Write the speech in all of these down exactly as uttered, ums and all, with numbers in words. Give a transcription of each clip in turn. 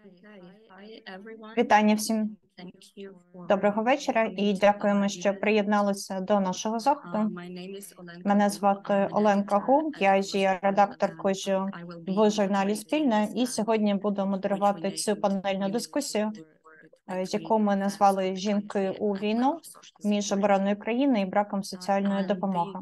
Вітання всім. Доброго вечора і дякуємо, що приєдналися до нашого заходу. Мене звати Оленка Гу, я є редакторкою в журналі «Спільне», і сьогодні буду модерувати цю панельну дискусію, яку ми назвали «Жінки у війну між обороною країни і браком соціальної допомоги».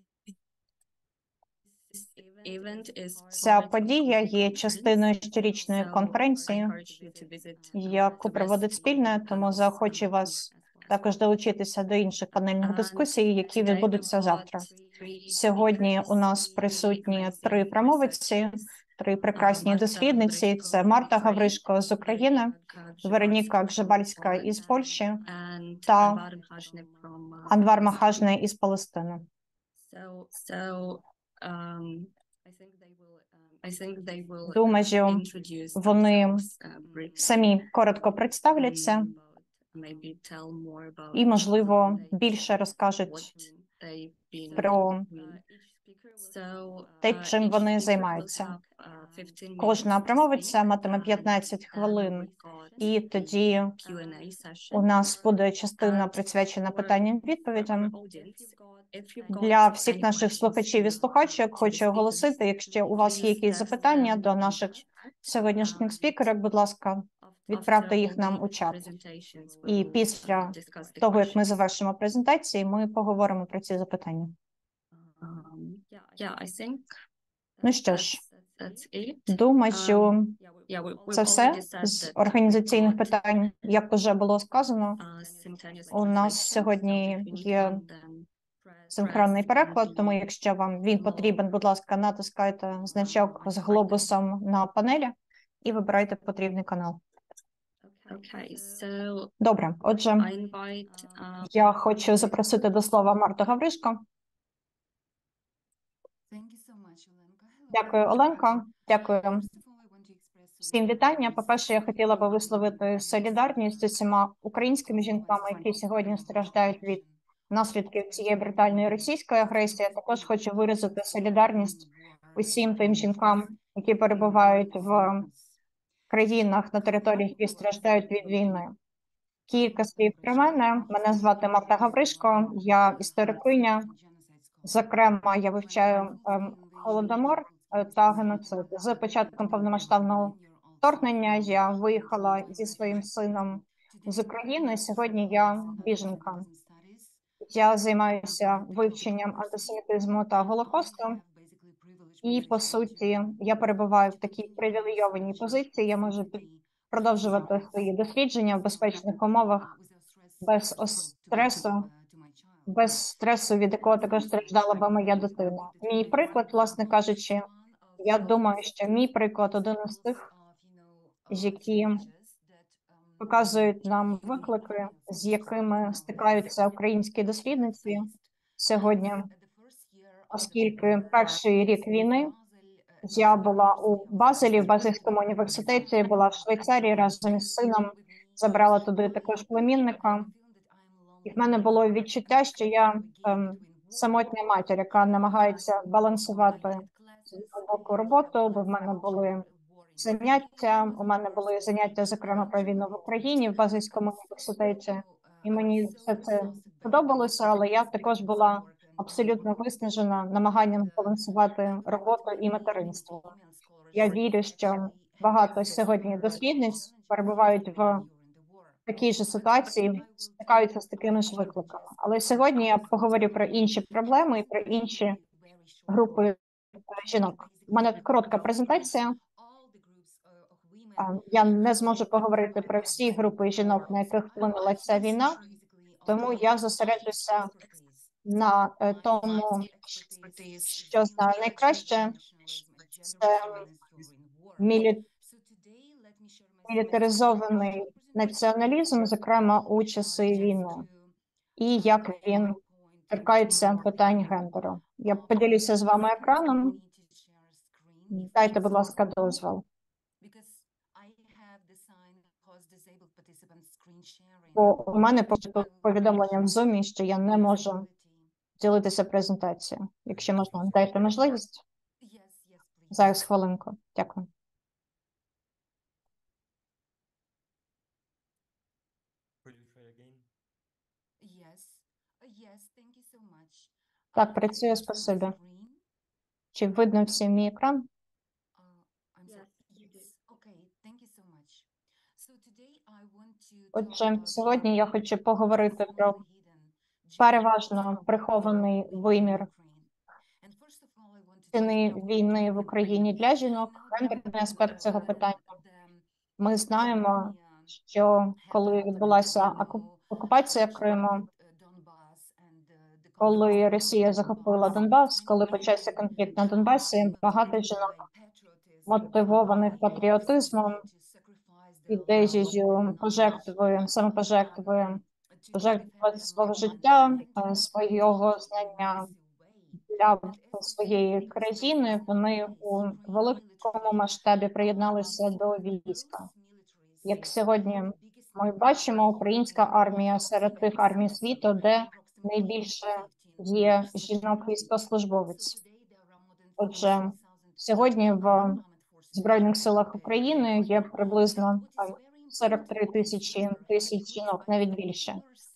Ця подія є частиною щорічної конференції, яку проводить «Спільне», тому заохочую вас також долучитися до інших панельних дискусій, які відбудуться завтра. Сьогодні у нас присутні три промовиці, три прекрасні дослідниці. Це Марта Гавришко з України, Вероніка Гжебальська із Польщі та Анвар Махажне із Палестини. Думаю, вони самі коротко представляться і, можливо, більше розкажуть про те, чим вони займаються. Кожна промовиця матиме п'ятнадцять хвилин, і тоді у нас буде частина присвячена питанням-відповідям. Для всіх наших слухачів і слухачок хочу оголосити, якщо у вас є якісь запитання до наших сьогоднішніх спікерів, будь ласка, відправте їх нам у чат. І після того, як ми завершимо презентації, ми поговоримо про ці запитання. Ну що ж, думаю, що це все з організаційних питань, як вже було сказано. У нас сьогодні є синхронний переклад, тому якщо вам він потрібен, будь ласка, натискайте значок з глобусом на панелі і вибирайте потрібний канал. Добре, отже, я хочу запросити до слова Марту Гавришко. Дякую, Оленко. Дякую. Всім вітання. По-перше, я хотіла би висловити солідарність з усіма українськими жінками, які сьогодні страждають від наслідків цієї брутальної російської агресії. Я також хочу виразити солідарність усім тим жінкам, які перебувають в країнах, на територіях, які страждають від війни. Кілька слів про мене. Мене звати Марта Гавришко, я історикиня. Зокрема, я вивчаю ем, Голодомор та геноцид. З початком повномасштабного вторгнення я виїхала зі своїм сином з України. Сьогодні я біженка. Я займаюся вивченням антисемітизму та Голокосту. І, по суті, я перебуваю в такій привілейованій позиції. Я можу продовжувати свої дослідження в безпечних умовах, без стресу, без стресу, від якого також страждала би моя дитина. Мій приклад, власне кажучи, я думаю, що мій приклад один із тих, які показують нам виклики, з якими стикаються українські дослідниці сьогодні, оскільки перший рік війни я була у Базелі, в Базельському університеті, була в Швейцарії разом із сином, забрала туди також племінника. І в мене було відчуття, що я ем, самотня матір, яка намагається балансувати глибоку роботу, бо в мене були заняття, у мене були заняття, зокрема, про війну в Україні, в Базельському університеті, і мені все це подобалося, але я також була абсолютно виснажена намаганням балансувати роботу і материнство. Я вірю, що багато сьогодні дослідниць перебувають в такій же ситуації, стикаються з такими ж викликами. Але сьогодні я поговорю про інші проблеми і про інші групи жінок. У мене коротка презентація. Я не зможу поговорити про всі групи жінок, на яких вплинула ця війна, тому я зосереджуся на тому, що знаю найкраще. Це мілі... мілітаризований націоналізм, зокрема у часи війни, і як він торкається питань гендеру. Я поділюся з вами екраном. Дайте, будь ласка, дозвіл. Бо у мене повідомлення в Zoom, що я не можу ділитися презентацією. Якщо можна, дайте можливість. Зараз хвилинку. Дякую. Так, працює, спасибі. Чи видно всім мій екран? Отже, сьогодні я хочу поговорити про переважно прихований вимір ціни війни в Україні для жінок, гендерний аспект цього питання. Ми знаємо, що коли відбулася окупація Криму, коли Росія захопила Донбас, коли почався конфлікт на Донбасі, багато жінок, мотивованих патріотизмом, ідеєю пожертви, самопожертви, пожертвувати свого життя, свого знання для своєї країни, вони у великому масштабі приєдналися до війська. Як сьогодні ми бачимо, українська армія серед тих армій світу, де найбільше є жінок-військовослужбовець. Отже, сьогодні в Збройних силах України є приблизно сорок три тисячі тисяч жінок, навіть більше.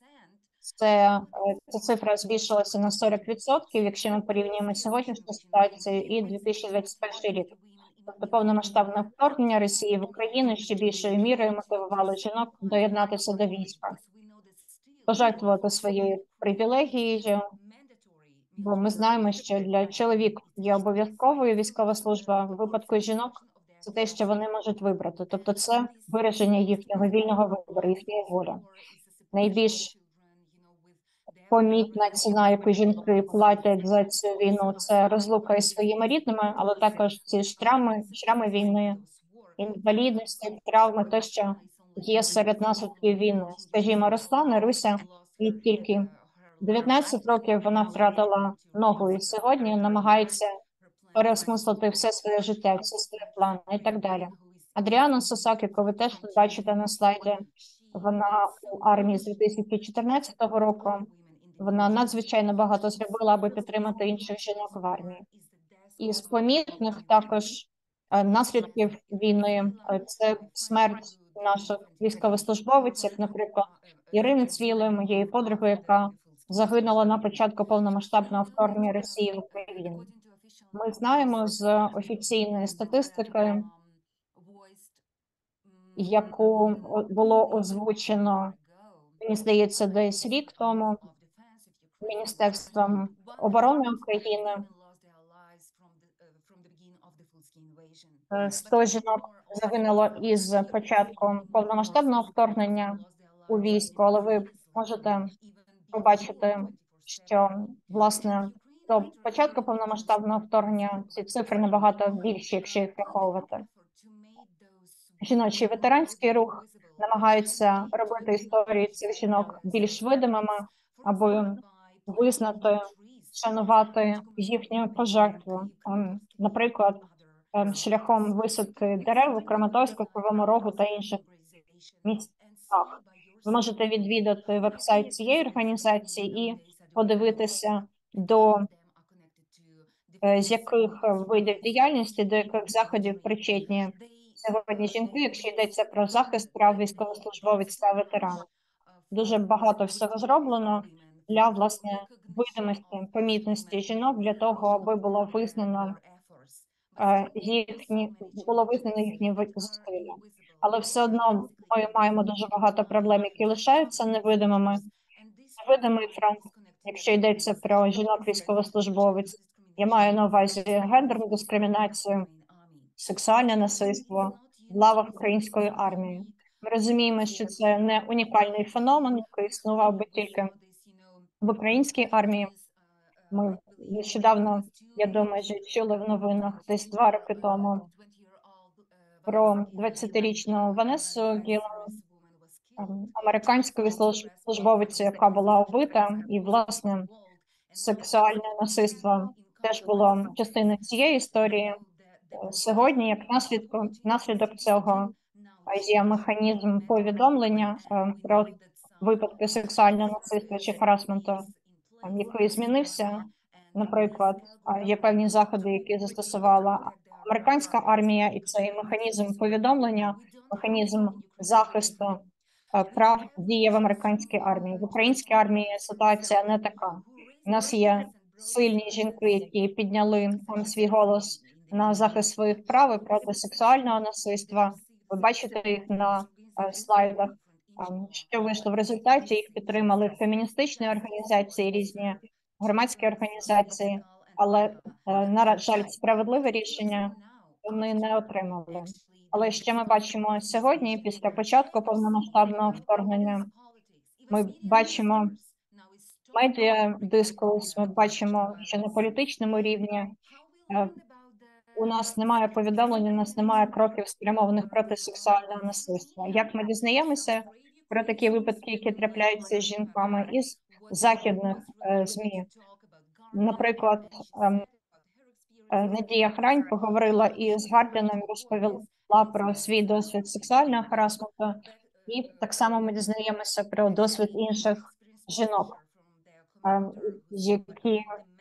Це, ця цифра збільшилася на сорок відсотків, якщо ми порівнюємо сьогоднішню ситуацію і дві тисячі двадцять перший рік. Тобто повномасштабне вторгнення Росії в Україну ще більшою мірою мотивувало жінок доєднатися до війська, пожертвувати своєю привілегією, бо ми знаємо, що для чоловіків є обов'язковою військова служба, в випадку жінок це те, що вони можуть вибрати. Тобто це вираження їхнього вільного вибору, їхньої волі. Найбільш помітна ціна, яку жінки платять за цю війну, це розлука із своїми рідними, але також ці шрами, шрами війни, інвалідності, травми, тощо є серед наслідків війни. Скажімо, Руслана, Руся, і тільки дев'ятнадцять років вона втратила ногу і сьогодні намагається переосмислити все своє життя, всі свої плани і так далі. Адріана Сосак, яку ви теж бачите на слайді, вона у армії з дві тисячі чотирнадцятого року. Вона надзвичайно багато зробила, аби підтримати інших жінок в армії. І з помітних також наслідків війни це смерть наших військовослужбовців, наприклад, Ірини Цвілої, моєї подруги, яка загинула на початку повномасштабного вторгнення Росії в Україну. Ми знаємо з офіційної статистики, яку було озвучено, мені здається, десь рік тому Міністерством оборони України. сто жінок загинуло із початку повномасштабного вторгнення у військо, але ви можете побачити, що, власне, до початку повномасштабного вторгнення ці цифри набагато більші, якщо їх враховувати. Жіночий ветеранський рух намагається робити історії цих жінок більш видимими, аби визнати, шанувати їхню пожертву. Наприклад, шляхом висадки дерев у Краматорську, Кривому Рогу та інших містах. Ви можете відвідати веб-сайт цієї організації і подивитися, до з яких видів діяльності, до яких заходів причетні сьогодні жінки, якщо йдеться про захист прав військовослужбовець та ветеранів. Дуже багато всього зроблено для, власне, видимості, помітності жінок, для того, аби було визнано їхні, було визнано їхні зусилля. Але все одно ми маємо дуже багато проблем, які лишаються невидимими. Невидимий фронт, якщо йдеться про жінок-військовослужбовець, я маю на увазі гендерну дискримінацію, сексуальне насильство в лавах української армії. Ми розуміємо, що це не унікальний феномен, який існував би тільки в українській армії. Ми нещодавно, я думаю, що чули в новинах десь два роки тому про двадцятирічну Ванесу Гілан, американську військовослужбовицю, яка була вбита, і, власне, сексуальне насильство теж було частиною цієї історії. Сьогодні, як наслідок, наслідок цього, є механізм повідомлення про випадки сексуального насильства чи харасменту, який змінився. Наприклад, є певні заходи, які застосувала американська армія, і цей механізм повідомлення, механізм захисту прав діє в американській армії. В українській армії ситуація не така. У нас є сильні жінки, які підняли там свій голос на захист своїх прав і проти сексуального насильства. Ви бачите їх на е, слайдах. Ем, Що вийшло в результаті? Їх підтримали феміністичні організації, різні громадські організації, але, е, на жаль, справедливе рішення вони не отримали. Але що ми бачимо сьогодні, після початку повномасштабного вторгнення, ми бачимо медіа дискурс, ми бачимо, що на політичному рівні е, у нас немає повідомлень, у нас немає кроків, спрямованих проти сексуального насильства. Як ми дізнаємося про такі випадки, які трапляються з жінками із західних е, ЗМІ? Наприклад, ем, е, Надія Хрань поговорила із Гардіном, розповіла про свій досвід сексуального харасменту, і так само ми дізнаємося про досвід інших жінок, ем, які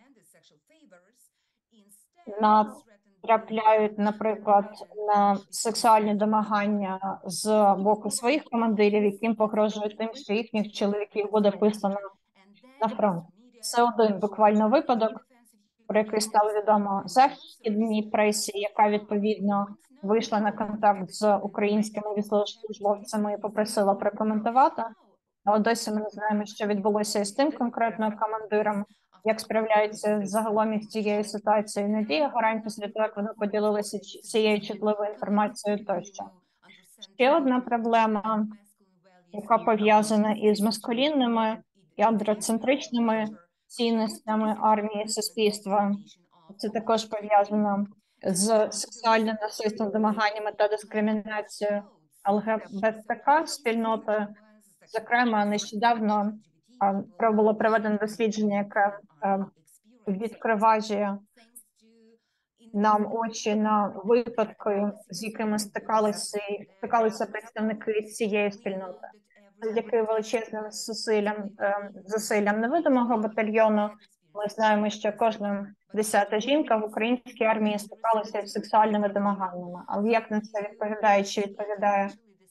натрапляють, наприклад, на сексуальні домагання з боку своїх командирів, яким погрожують тим, що їхніх чоловіків буде писано на фронт. Це один буквально випадок, про який стало відомо західній пресі, яка відповідно вийшла на контакт з українськими військовослужбовцями і попросила прокоментувати. Але досі ми не знаємо, що відбулося із тим конкретно командиром, як справляється загалом із цією ситуацією. Надія Горань після того, як вони поділилися цією чутливою інформацією тощо. Ще одна проблема, яка пов'язана із маскулінними і андроцентричними цінностями армії суспільства. Це також пов'язано з сексуальним насильством, домаганнями та дискримінацією ЛГБТК спільноти. Зокрема, нещодавно а, було проведено дослідження, яке а, відкриває нам очі на випадки, з якими стикалися, стикалися представники цієї спільноти. Завдяки величезним зусиллям, зусиллям невидимого батальйону ми знаємо, що кожна десята жінка в українській армії стикалася з сексуальними домаганнями. Але як на це відповідає, чи відповідає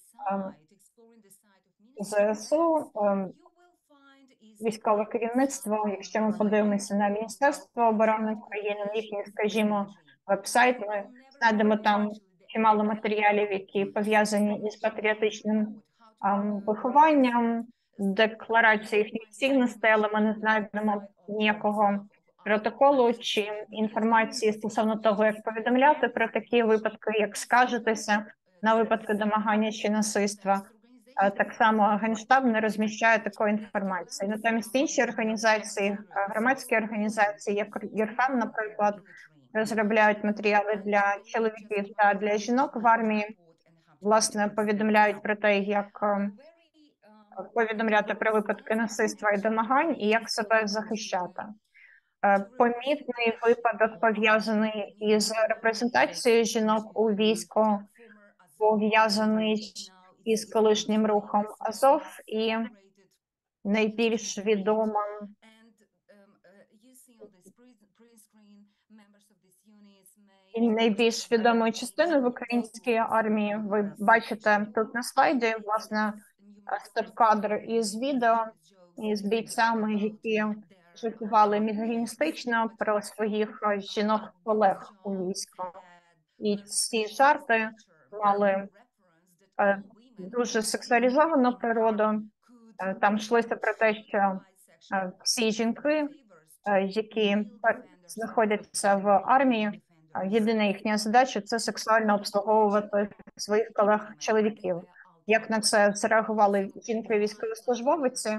ЗСУ, військове керівництво? Якщо ми подивимося на Міністерство оборони України, на їхній, скажімо, веб-сайт, ми знайдемо там чимало матеріалів, які пов'язані із патріотичним um, вихованням, декларації їхніх цінностей, але ми не знайдемо ніякого протоколу чи інформації стосовно того, як повідомляти про такі випадки, як скаржитися на випадки домагання чи насильства. Так само Генштаб не розміщає такої інформації. Натомість інші організації, громадські організації, як ЮРФЕМ, наприклад, розробляють матеріали для чоловіків та для жінок в армії, власне, повідомляють про те, як повідомляти про випадки насильства і домагань, і як себе захищати. Помітний випадок, пов'язаний із репрезентацією жінок у війську, пов'язаний із колишнім рухом Азов, і найбільш відомим і найбільш відомою частиною в українській армії. Ви бачите тут на слайді, власне, стоп-кадр із відео, із бійцями, які жартували мізогіністично про своїх жінок-колег у війську. І ці жарти мали е, дуже сексуалізовану природу. Е, там йшлося про те, що е, всі жінки, е, які знаходяться в армії, єдина їхня задача – це сексуально обслуговувати своїх колег-чоловіків. Як на це зреагували жінки-військовослужбовиці,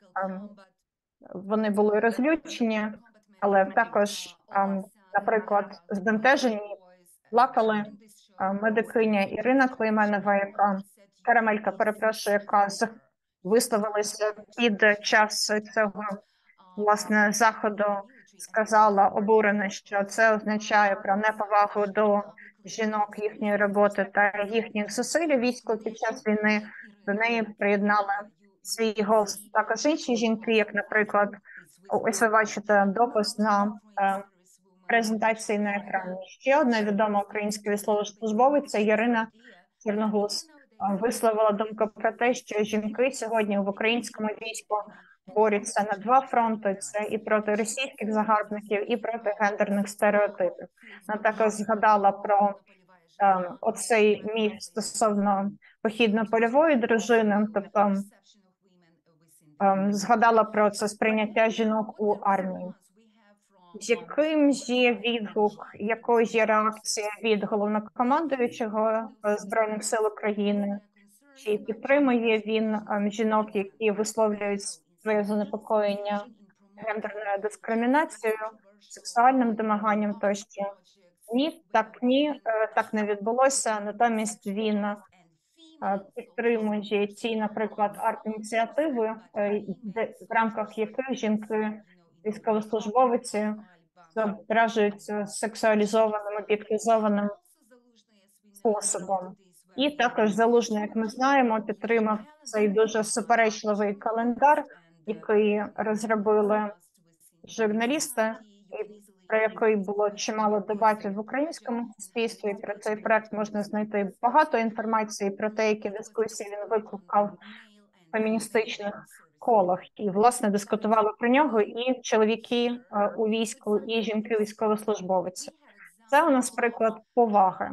вони були розлючені, але також, наприклад, збентежені, плакали медикиня Ірина Клейменова, яка, Карамелька, перепрошую, яка висловилася під час цього, власне, заходу, сказала обурено, що це означає про неповагу до жінок, їхньої роботи та їхніх зусиль у війську під час війни. До неї приєднали свій голос також інші жінки, як, наприклад, ось ви бачите допис на е, презентації на екрані. Ще одна відома українська військовослужбовиця Ярина Чорногуз висловила думку про те, що жінки сьогодні в українському війську борються на два фронти: це і проти російських загарбників, і проти гендерних стереотипів. Вона також згадала про е, оцей міф стосовно похідно-польової дружини, тобто е, згадала про це сприйняття жінок у армії. Яким є відгук, якою є реакція від головнокомандуючого Збройних сил України? Чи підтримує він жінок, які висловлюють своє занепокоєння гендерною дискримінацією, сексуальним домаганням тощо? Ні, так ні, так не відбулося. Натомість він підтримує ті, наприклад, арт-ініціативи, в рамках яких жінки, військовослужбовиці зображуються сексуалізованим, об'єктивізованим способом. І також Залужний, як ми знаємо, підтримав цей дуже суперечливий календар, який розробили журналісти, про який було чимало дебатів в українському суспільстві. Про цей проект можна знайти багато інформації про те, які дискусії він викликав в феміністичних колах. І, власне, дискутували про нього і чоловіки у війську, і жінки військовослужбовиці. Це у нас приклад поваги.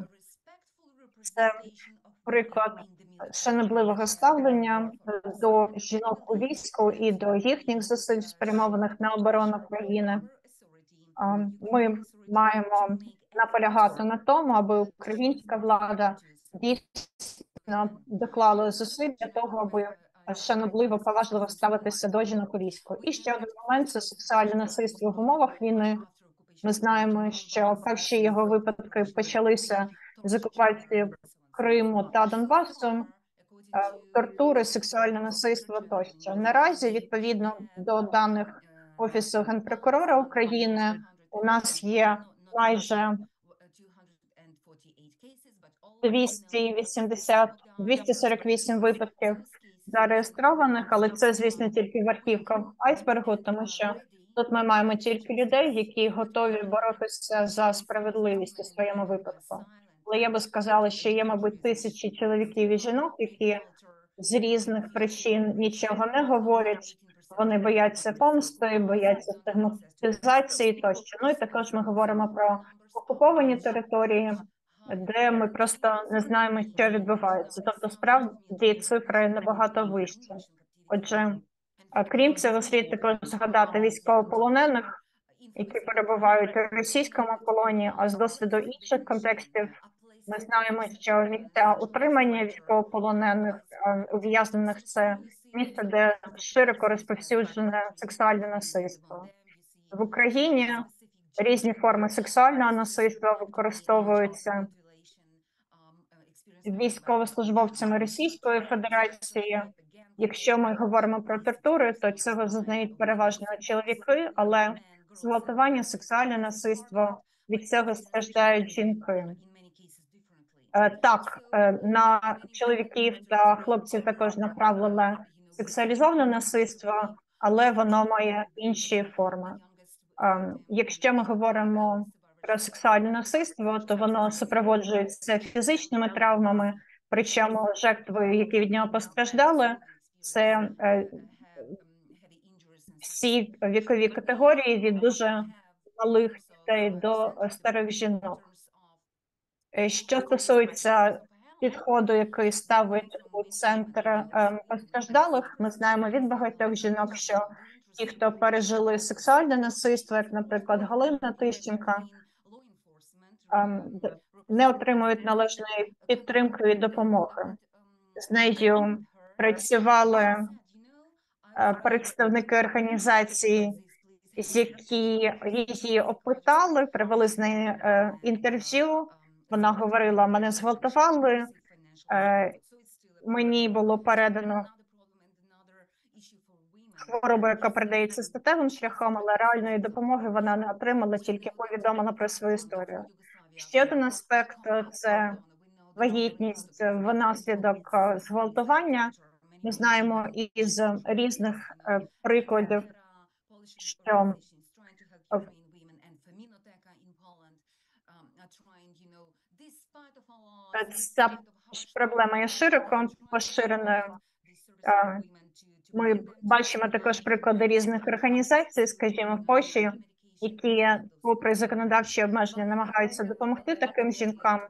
Це приклад шанобливого ставлення до жінок у війську і до їхніх зусиль, спрямованих на оборону країни. Ми маємо наполягати на тому, аби українська влада дійсно доклала зусиль для того, аби шанобливо, поважливо ставитися до жінок у війську. І ще один момент – це сексуальне насильство в умовах війни. Ми знаємо, що перші його випадки почалися з окупації Криму та Донбасу, тортури, сексуальне насильство тощо. Наразі, відповідно до даних Офісу Генпрокурора України, у нас є майже двісті вісімдесят, двісті сорок вісім випадків зареєстрованих, але це, звісно, тільки верхівка айсбергу, тому що тут ми маємо тільки людей, які готові боротися за справедливість у своєму випадку. Але я би сказала, що є, мабуть, тисячі чоловіків і жінок, які з різних причин нічого не говорять, вони бояться помсти, бояться стигматизації тощо. Ну і також ми говоримо про окуповані території, де ми просто не знаємо, що відбувається. Тобто, справді, цифри набагато вищі. Отже, крім цього, слід також згадати військовополонених, які перебувають у російському полоні, а з досвіду інших контекстів ми знаємо, що місця утримання військовополонених, ув'язнених – це місце, де широко розповсюджене сексуальне насильство. В Україні різні форми сексуального насильства використовуються військовослужбовцями Російської Федерації. Якщо ми говоримо про тортури, то цього зазнають переважно чоловіки, але зґвалтування, сексуальне насильство, від цього страждають жінки. Так, на чоловіків та хлопців також направлене сексуалізоване насильство, але воно має інші форми. Якщо ми говоримо про сексуальне насильство, то воно супроводжується фізичними травмами, причому жертви, які від нього постраждали, це всі вікові категорії від дуже малих дітей до старих жінок. Що стосується підходу, який ставить у центр постраждалих, ми знаємо від багатьох жінок, що ті, хто пережили сексуальне насильство, як, наприклад, Галина Тищенка, не отримують належної підтримки і допомоги. З нею працювали представники організації, які її опитали, провели з нею інтерв'ю. Вона говорила: мене зґвалтували, мені було передано хворобу, яка передається статевим шляхом, але реальної допомоги вона не отримала, тільки повідомила про свою історію. Ще один аспект – це вагітність внаслідок зґвалтування. Ми знаємо із різних прикладів, що ця проблема є широко поширеною. Ми бачимо також приклади різних організацій, скажімо, в Польщі, які, попри законодавчі обмеження, намагаються допомогти таким жінкам.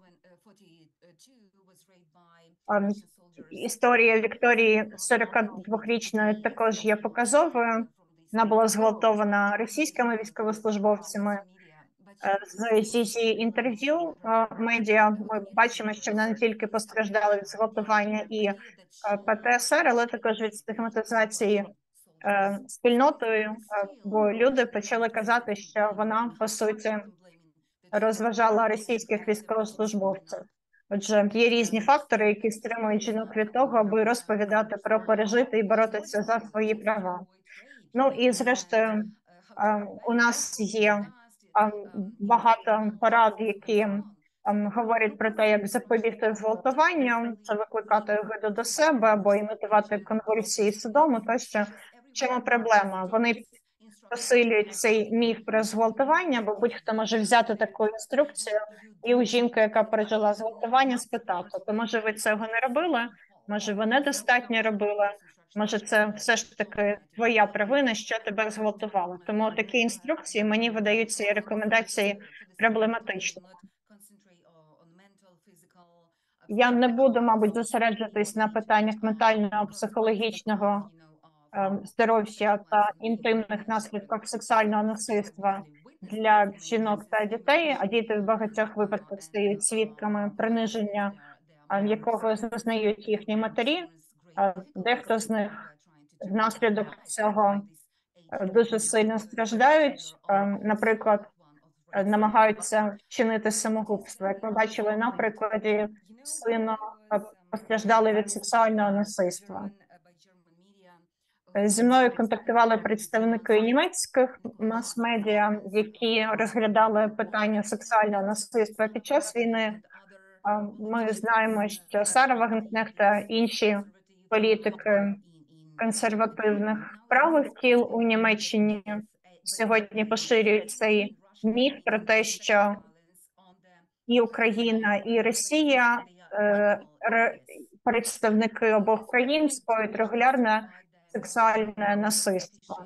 Ем, Історія Вікторії, сорокадвохрічної, також є показовою. Вона була зґвалтована російськими військовослужбовцями. З її інтерв'ю медіа ми бачимо, що вона не тільки постраждала від зґвалтування і Пе Те Ес Ер, але також від стигматизації спільнотою, бо люди почали казати, що вона, по суті, розважала російських військовослужбовців. Отже, є різні фактори, які стримують жінок від того, аби розповідати про пережити і боротися за свої права. Ну і зрештою, у нас є багато порад, які говорять про те, як запобігти зґвалтуванню, це викликати огиду до себе або імітувати конвульсії судому, тощо. В чому проблема? Вони посилюють цей міф про зґвалтування, бо будь-хто може взяти таку інструкцію і у жінки, яка пережила зґвалтування, спитати, то може ви цього не робили, може ви недостатньо робили, може це все ж таки твоя провина, що тебе зґвалтувало. Тому такі інструкції мені видаються і рекомендації проблематичними. Я не буду, мабуть, зосереджуватись на питаннях ментального, психологічного здоров'я та інтимних наслідках сексуального насильства для жінок та дітей, а діти в багатьох випадках стають свідками приниження, якого зазнають їхні матері. Дехто з них внаслідок цього дуже сильно страждають, наприклад, намагаються вчинити самогубство. Як ми бачили на прикладі сина, постраждали від сексуального насильства. Зі мною контактували представники німецьких мас-медіа, які розглядали питання сексуального насильства під час війни. Ми знаємо, що Сара Вагенкнехт та інші політики консервативних правих кіл у Німеччині сьогодні поширюють цей міф про те, що і Україна, і Росія, представники обох країн, скоюють регулярне сексуальне насильство.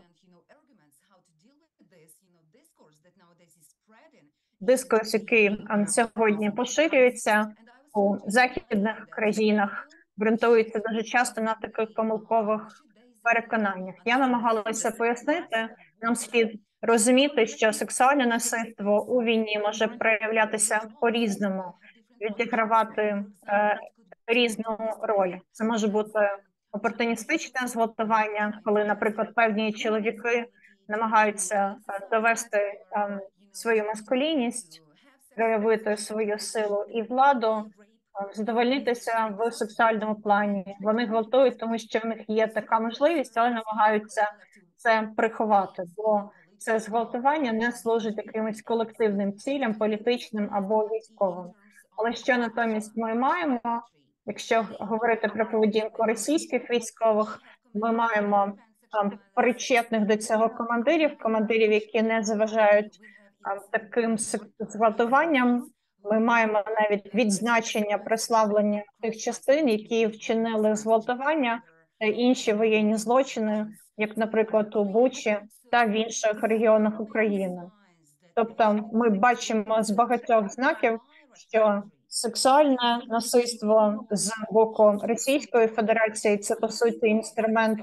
Дискурс, який сьогодні поширюється у західних країнах, ґрунтується дуже часто на таких помилкових переконаннях. Я намагалася пояснити, нам слід розуміти, що сексуальне насильство у війні може проявлятися по-різному, відігравати е, різну роль. Це може бути опортуністичне зґвалтування, коли, наприклад, певні чоловіки намагаються довести е, свою маскулінність, проявити свою силу і владу, задовольнитися в сексуальному плані. Вони гвалтують, тому що в них є така можливість, але намагаються це приховати, бо це зґвалтування не служить якимось колективним цілям, політичним або військовим. Але що натомість ми маємо, якщо говорити про поведінку російських військових, ми маємо там причетних до цього командирів, командирів, які не заважають там, таким зґвалтуванням. Ми маємо навіть відзначення, прославлення тих частин, які вчинили зґвалтування та інші воєнні злочини, як, наприклад, у Бучі та в інших регіонах України. Тобто ми бачимо з багатьох знаків, що сексуальне насильство з боку Російської Федерації – це, по суті, інструмент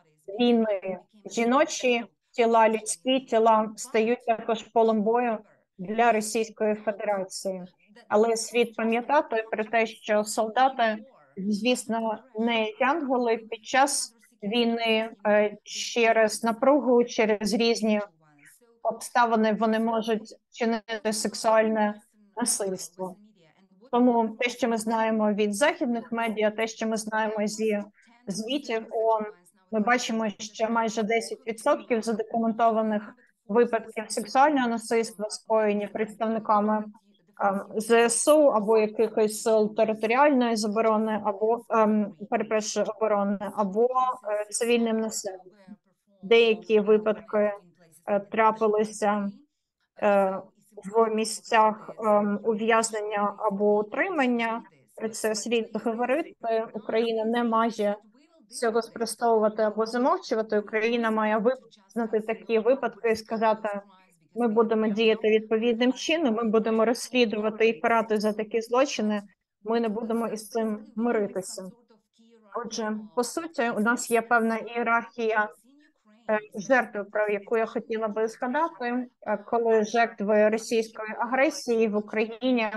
війни. Жіночі тіла, людські тіла стають також полем бою для Російської Федерації. Але слід пам'ятати про те, що солдати, звісно, не янголи під час війни через напругу, через різні обставини вони можуть чинити сексуальне насильство. Тому те, що ми знаємо від західних медіа, те, що ми знаємо зі звітів ООН, ми бачимо, що майже десять відсотків задокументованих випадків сексуального насильства скоєні представниками Зе Ес У або якихось сил територіальної оборони, або ем, перепрошую, оборони, або е, цивільним населенням. Деякі випадки е, трапилися е, в місцях е, ув'язнення або утримання. Про це слід говорити. Україна не має цього спростовувати або замовчувати. Україна має визнати такі випадки і сказати: ми будемо діяти відповідним чином, ми будемо розслідувати і карати за такі злочини. Ми не будемо із цим миритися. Отже, по суті, у нас є певна ієрархія жертв, про яку я хотіла би згадати, коли жертви російської агресії в Україні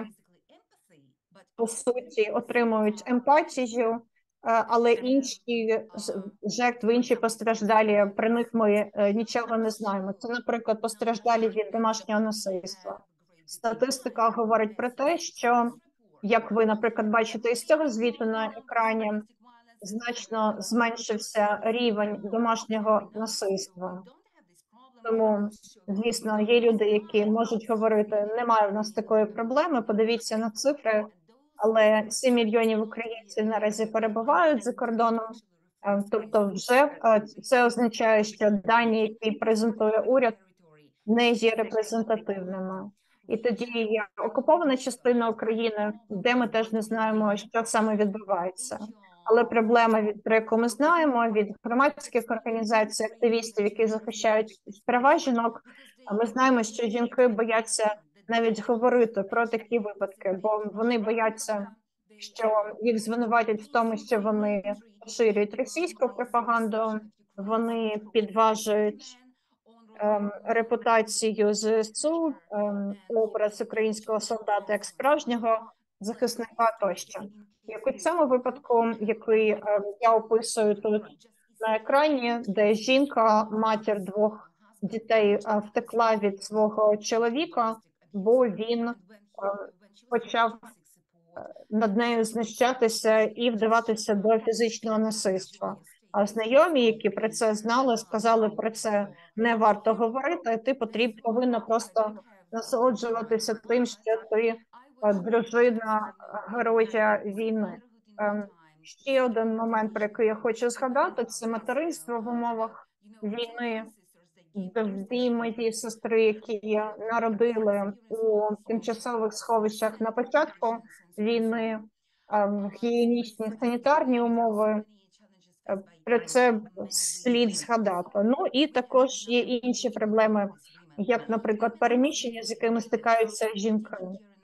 по суті отримують емпатію, але інші жертви, інші постраждалі, про них ми нічого не знаємо. Це, наприклад, постраждалі від домашнього насильства. Статистика говорить про те, що, як ви, наприклад, бачите із цього звіту на екрані, значно зменшився рівень домашнього насильства. Тому, звісно, є люди, які можуть говорити: немає в нас такої проблеми, подивіться на цифри, але сім мільйонів українців наразі перебувають за кордоном. Тобто вже це означає, що дані, які презентує уряд, не є репрезентативними. І тоді є окупована частина України, де ми теж не знаємо, що саме відбувається. Але проблема, про яку ми знаємо, від громадських організацій, активістів, які захищають права жінок, ми знаємо, що жінки бояться навіть говорити про такі випадки, бо вони бояться, що їх звинуватять в тому, що вони поширюють російську пропаганду, вони підважують ем, репутацію ЗСУ, ем, образ українського солдата як справжнього захисника тощо. Як у цьому випадку, який ем, я описую тут на екрані, де жінка, матір двох дітей, е, втекла від свого чоловіка, бо він е, почав над нею знущатися і вдаватися до фізичного насильства. А знайомі, які про це знали, сказали: про це не варто говорити, ти потрібно, повинна просто насолоджуватися тим, що ти дружина героя війни. Ще один момент, про який я хочу згадати, це материнство в умовах війни. Дві мої сестри, які народили у тимчасових сховищах на початку війни, гігієнічні санітарні умови, про це слід згадати. Ну і також є інші проблеми, як, наприклад, переміщення, з якими стикаються жінки.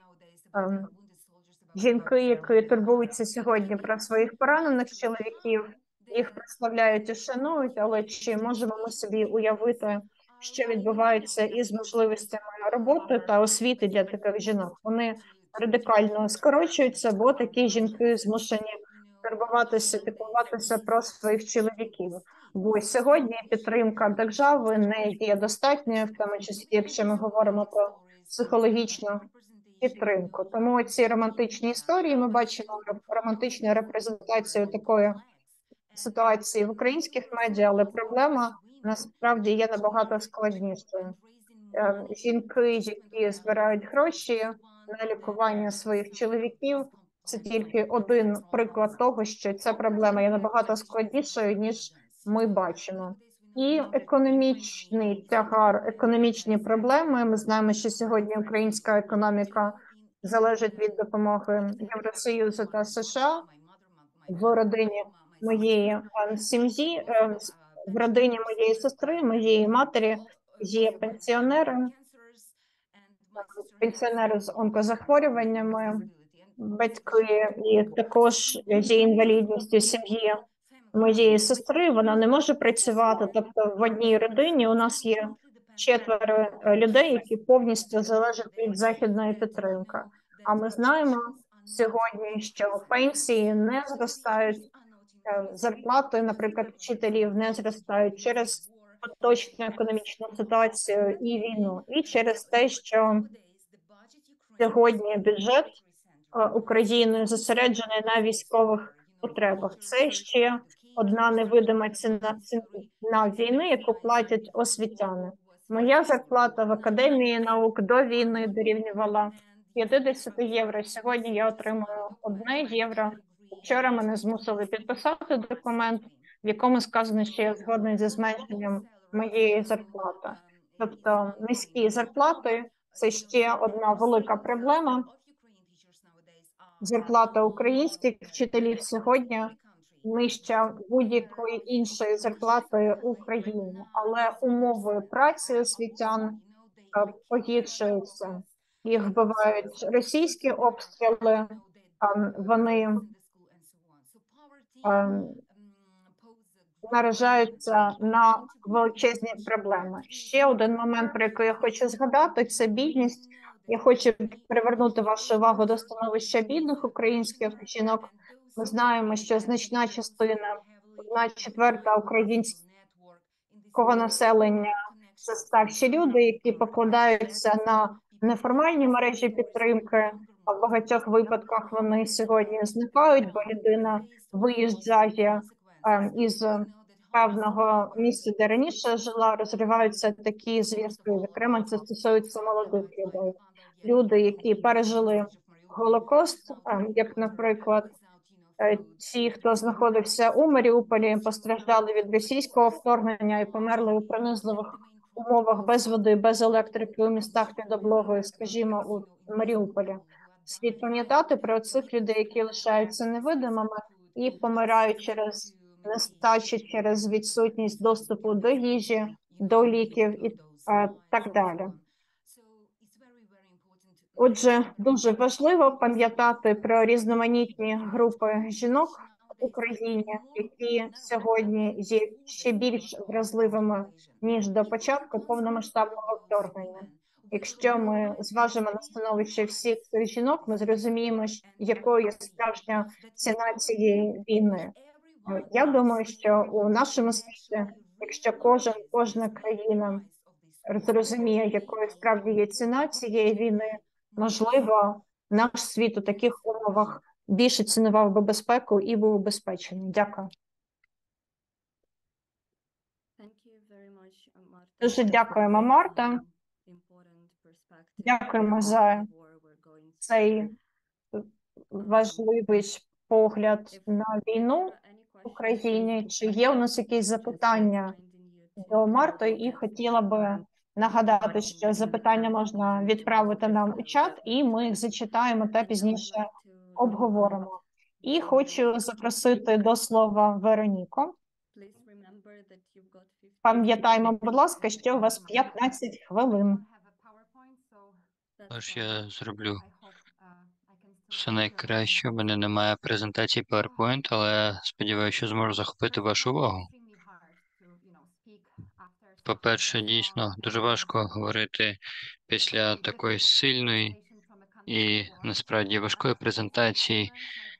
Жінки, які турбуються сьогодні про своїх поранених чоловіків, їх прославляють і шанують, але чи можемо ми собі уявити, що відбувається із можливостями роботи та освіти для таких жінок? Вони радикально скорочуються, бо такі жінки змушені турбуватися, піклуватися про своїх чоловіків. Бо сьогодні підтримка держави не є достатньою, в тому числі, якщо ми говоримо про психологічну підтримку. Тому ці романтичні історії ми бачимо романтичну репрезентацію такої ситуації в українських медіа, але проблема насправді є набагато складнішою. Жінки, які збирають гроші на лікування своїх чоловіків, це тільки один приклад того, що ця проблема є набагато складнішою, ніж ми бачимо. І економічний тягар, економічні проблеми. Ми знаємо, що сьогодні українська економіка залежить від допомоги Євросоюзу та США. В родині моєї сім'ї, в родині моєї сестри, моєї матері є пенсіонери, пенсіонери з онкозахворюваннями, батьки, і також є інвалідністю сім'ї моєї сестри. Вона не може працювати, тобто в одній родині у нас є четверо людей, які повністю залежать від західної підтримки. А ми знаємо сьогодні, що пенсії не зростають, зарплати, наприклад, вчителів не зростають через поточну економічну ситуацію і війну, і через те, що сьогодні бюджет України зосереджений на військових потребах. Це ще одна невидима ціна, ціна війни, яку платять освітяни. Моя зарплата в Академії наук до війни дорівнювала п'ятдесят євро. Сьогодні я отримую одне євро. Вчора мене змусили підписати документ, в якому сказано, що я згодна зі зменшенням моєї зарплати. Тобто низькі зарплати – це ще одна велика проблема. Зарплата українських вчителів сьогодні нижча будь-якої іншої зарплати в Україні, але умови праці освітян е, погіршуються. Їх вбивають російські обстріли, а, вони а, наражаються на величезні проблеми. Ще один момент, про який я хочу згадати, це бідність. Я хочу привернути вашу увагу до становища бідних українських жінок. Ми знаємо, що значна частина, одна четверта українського населення це старші люди, які покладаються на неформальні мережі підтримки, а в багатьох випадках вони сьогодні зникають, бо людина виїжджає е, із певного місця, де раніше жила, розриваються такі зв'язки. Зокрема, це стосується молодих людей. Люди, які пережили Голокост, е, як, наприклад, е, ті, хто знаходився у Маріуполі, постраждали від російського вторгнення і померли у принизливих умовах без води, без електрики у містах під облогою, скажімо, у Маріуполі. Слід пам'ятати про цих людей, які лишаються невидимими і помирають через нестачу, через відсутність доступу до їжі, до ліків і е, так далі. Отже, дуже важливо пам'ятати про різноманітні групи жінок в Україні, які сьогодні є ще більш вразливими, ніж до початку повномасштабного вторгнення. Якщо ми зважимо на становище всіх цих жінок, ми зрозуміємо, якою є справжня ціна цієї війни. Я думаю, що у нашому світі, якщо кожен, кожна країна зрозуміє, якою справді є ціна цієї війни, можливо, наш світ у таких умовах більше цінував би безпеку і був убезпечений. Дякую. Дуже дякуємо, Марта. Дякуємо за цей важливий погляд на війну в Україні. Чи є у нас якісь запитання до Марти? І хотіла би нагадати, що запитання можна відправити нам у чат, і ми їх зачитаємо та пізніше обговоримо. І хочу запросити до слова Вероніку. Пам'ятаємо, будь ласка, що у вас п'ятнадцять хвилин. Тож я зроблю все найкраще. У мене немає презентації PowerPoint, але сподіваюся, що зможу захопити вашу увагу. По-перше, дійсно, дуже важко говорити після такої сильної і насправді важкої презентації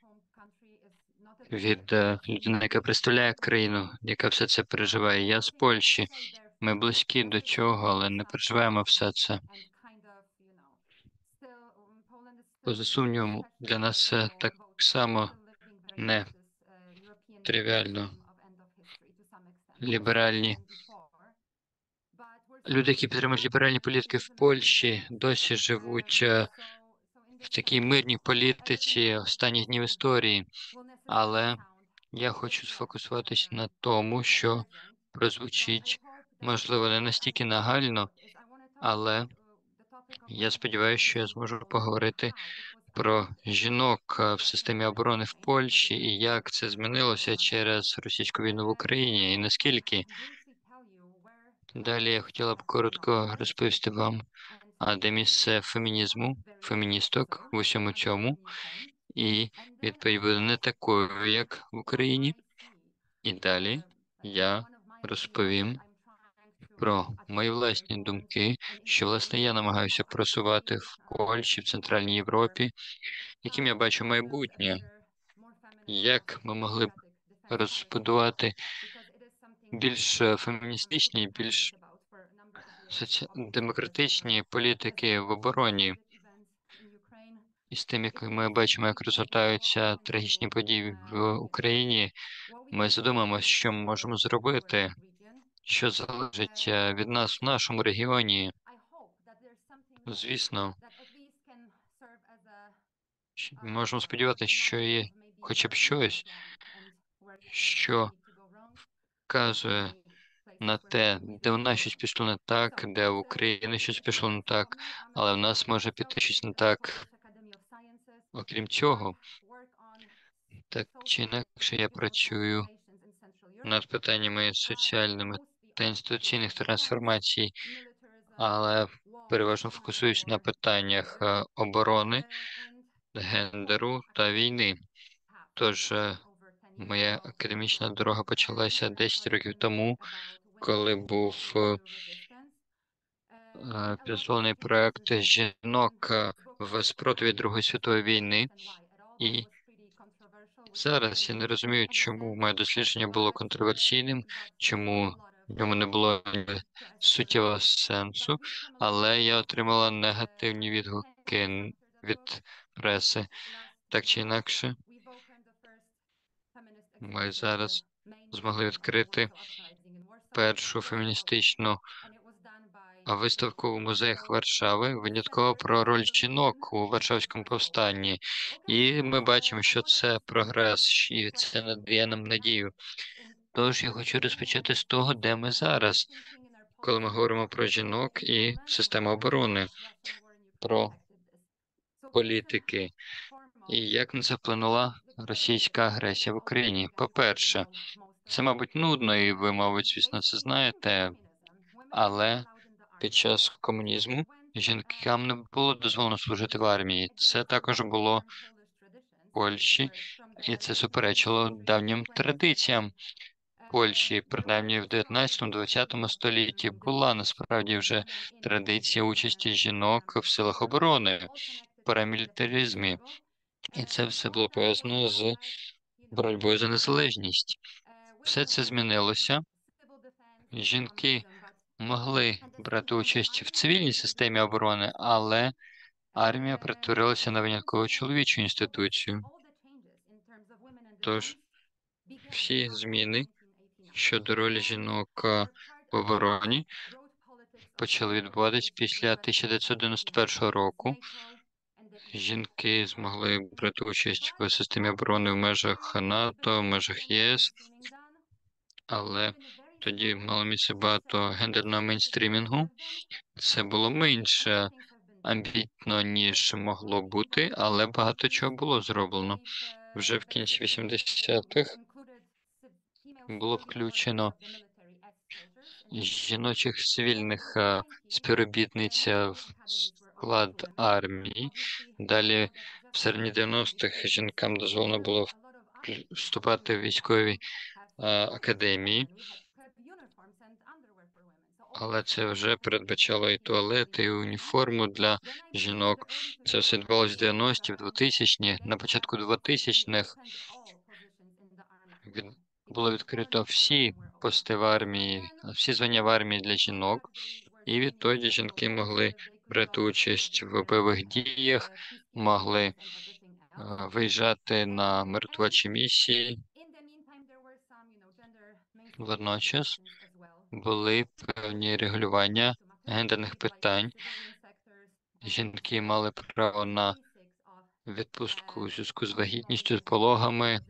від людини, яка представляє країну, яка все це переживає. Я з Польщі. Ми близькі до цього, але не переживаємо все це. Поза сумнівом, для нас це так само не тривіально. Ліберальні люди, які підтримують ліберальні політики в Польщі, досі живуть в такій мирній політиці останніх днів історії. Але я хочу сфокусуватись на тому, що прозвучить, можливо, не настільки нагально, але я сподіваюся, що я зможу поговорити про жінок в системі оборони в Польщі і як це змінилося через російську війну в Україні, і наскільки. Далі я хотіла б коротко розповісти вам, а де місце фемінізму, феміністок в усьому цьому, і відповідь буде не такою, як в Україні. І далі я розповім про мої власні думки, що, власне, я намагаюся просувати в Польщі, в Центральній Європі, яким я бачу майбутнє, як ми могли б розбудувати більш феміністичні, більш демократичні політики в обороні. І з тим, як ми бачимо, як розгортаються трагічні події в Україні, ми задумаємося, що ми можемо зробити, що залежить від нас в нашому регіоні. Звісно, ми можемо сподіватися, що є хоча б щось, що вказує на те, де у нас щось пішло не так, де в Україні щось пішло не так, але в нас може піти щось не так. Окрім цього, Так чи інакше я працюю над питаннями соціальними та інституційних трансформацій, але переважно фокусуюсь на питаннях е, оборони, гендеру та війни. Тож е, моя академічна дорога почалася десять років тому, коли був е, е, підготовлений проект жінок е, в спротиві Другої світової війни. І зараз я не розумію, чому моє дослідження було контроверсійним, чому в ньому не було ні суттєвого сенсу, але я отримала негативні відгуки від преси. Так чи інакше, ми зараз змогли відкрити першу феміністичну виставку в музеях Варшави, винятково про роль жінок у Варшавському повстанні. І ми бачимо, що це прогрес, і це надає нам надію. Тож я хочу розпочати з того, де ми зараз, коли ми говоримо про жінок і систему оборони, про політики, і як на це вплинула російська агресія в Україні. По-перше, це, мабуть, нудно, і ви, мабуть, звісно, це знаєте, але під час комунізму жінкам не було дозволено служити в армії. Це також було в Польщі, і це суперечило давнім традиціям Польщі. Принаймні в дев'ятнадцятому-двадцятому столітті була насправді вже традиція участі жінок в силах оборони, в парамілітаризмі. І це все було пов'язано з боротьбою за незалежність. Все це змінилося. Жінки могли брати участь в цивільній системі оборони, але армія перетворилася на винятково чоловічу інституцію. Тож всі зміни щодо ролі жінок в обороні почали відбуватись після тисяча дев'ятсот дев'яносто першого року. Жінки змогли брати участь в системі оборони в межах НАТО, в межах ЄС, але тоді мало місце багато гендерного мейнстрімінгу. Це було менше амбітно, ніж могло бути, але багато чого було зроблено. Вже в кінці вісімдесятих було включено жіночих цивільних е, співробітниць в склад армії. Далі в середині дев'яностих жінкам дозволено було вступати в військові е, академії, але це вже передбачало і туалети, і уніформу для жінок. Це все відбувалося в дев'яності, в двотисячні. На початку двотисячних від... було відкрито всі пости в армії, всі звання в армії для жінок, і відтоді жінки могли брати участь в бойових діях, могли е, виїжджати на миротворчі місії. Водночас були певні регулювання гендерних питань. Жінки мали право на відпустку у зв'язку з вагітністю, з пологами,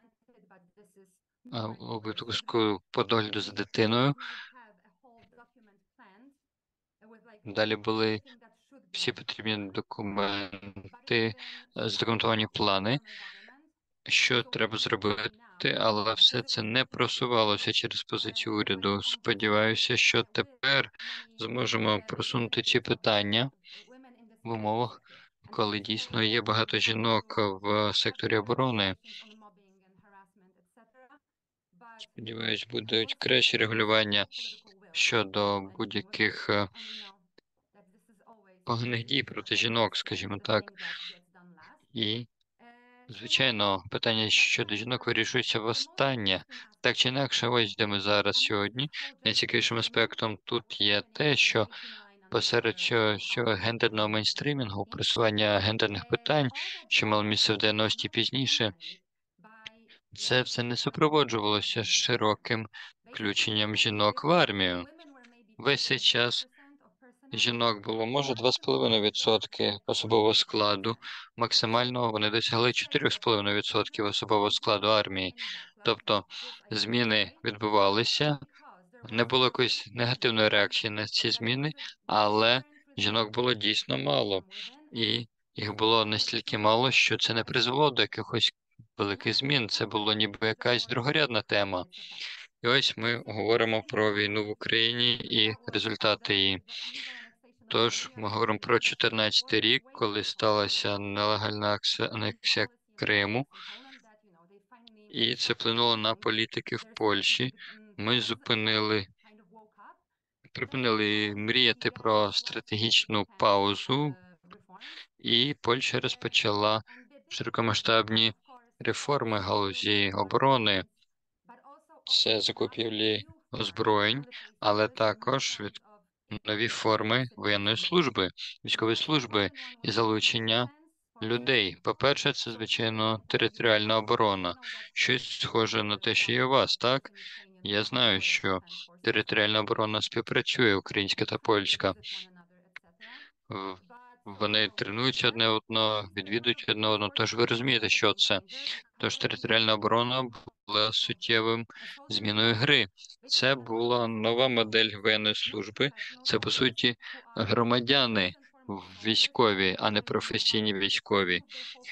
у відпустку по догляду за дитиною. Далі були всі потрібні документи, задокументовані плани, що треба зробити, але все це не просувалося через позицію уряду. Сподіваюся, що тепер зможемо просунути ці питання в умовах, коли дійсно є багато жінок в секторі оборони. Сподіваюсь, будуть кращі регулювання щодо будь-яких поганих дій проти жінок, скажімо так. І, звичайно, питання щодо жінок вирішується востаннє. Так чи інакше, ось де ми зараз сьогодні. Найцікавішим аспектом тут є те, що посеред цього, цього гендерного мейнстрімінгу, просування гендерних питань, що мало місце в дев'яності пізніше, це все не супроводжувалося широким включенням жінок в армію. Весь цей час жінок було, може, два з половиною відсотки особового складу. Максимально вони досягли чотири з половиною відсотки особового складу армії. Тобто зміни відбувалися, не було якоїсь негативної реакції на ці зміни, але жінок було дійсно мало. І їх було настільки мало, що це не призвело до якихось великих змін. Це було ніби якась другорядна тема. І ось ми говоримо про війну в Україні і результати її. Тож ми говоримо про чотирнадцятий рік, коли сталася нелегальна анексія Криму, і це вплинуло на політики в Польщі. Ми зупинили, припинили мріяти про стратегічну паузу, і Польща розпочала широкомасштабні реформи галузі оборони. Це закупівлі озброєнь, але також від нові форми воєнної служби, військової служби і залучення людей. По-перше, це, звичайно, територіальна оборона. Щось схоже на те, що є у вас, так? Я знаю, що територіальна оборона співпрацює, українська та польська. В- Вони тренуються одне одного, відвідують одне одного, тож ви розумієте, що це. Тож територіальна оборона була суттєвим зміною гри. Це була нова модель воєнної служби. Це, по суті, громадяни військові, а не професійні військові.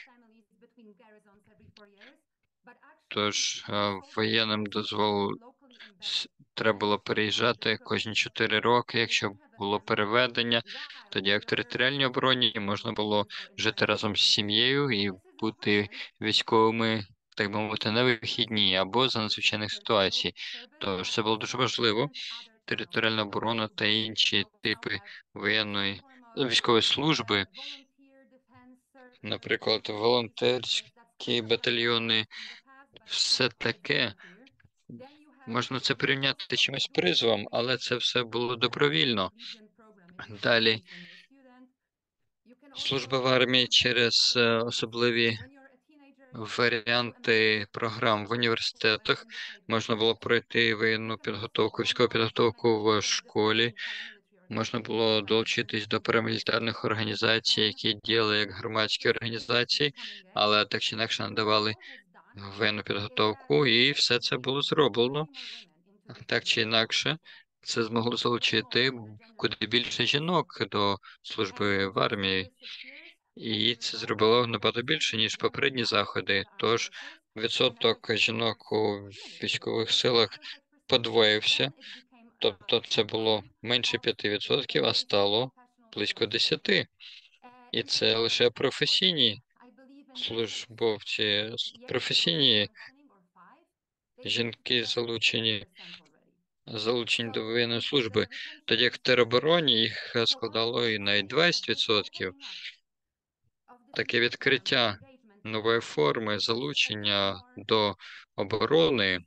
Тож е, воєнним дозволу с- треба було переїжджати кожні чотири роки, якщо було переведення, тоді як в територіальній обороні можна було жити разом з сім'єю і бути військовими, так би мовити, на вихідні або за надзвичайних ситуацій. Тож це було дуже важливо. Територіальна оборона та інші типи воєнної військової служби, наприклад, волонтерські батальйони, все таке. Можна це порівняти з чимось призовом, але це все було добровільно. Далі служба в армії через е, особливі варіанти програм в університетах. Можна було пройти воєнну підготовку, військову підготовку в школі. Можна було долучитись до парамілітарних організацій, які діяли як громадські організації, але так чи інакше надавали воєнну підготовку, і все це було зроблено. Так чи інакше, це змогло залучити куди більше жінок до служби в армії, і це зробило набагато більше, ніж попередні заходи. Тож відсоток жінок у військових силах подвоївся, тобто це було менше п'яти відсотків, а стало близько десяти. І це лише професійні службовці, професійні жінки залучені залучені до воєнної служби, тоді як в теробороні їх складало і навіть двадцять відсотків. Таке відкриття нової форми залучення до оборони,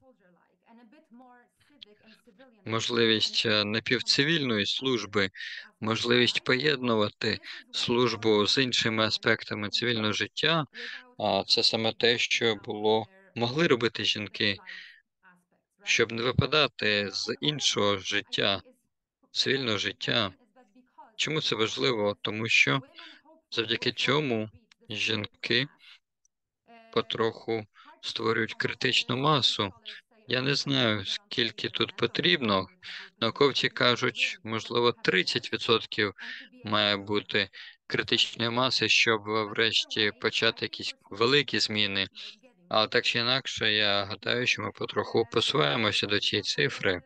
можливість напівцивільної служби, можливість поєднувати службу з іншими аспектами цивільного життя, а це саме те, що було могли робити жінки, щоб не випадати з іншого життя, цивільного життя. Чому це важливо? Тому що завдяки цьому жінки потроху створюють критичну масу. Я не знаю, скільки тут потрібно. Науковці кажуть, можливо, тридцять відсотків має бути критичної маси, щоб врешті почати якісь великі зміни. Але так чи інакше, я гадаю, що ми потроху посуваємося до цієї цифри.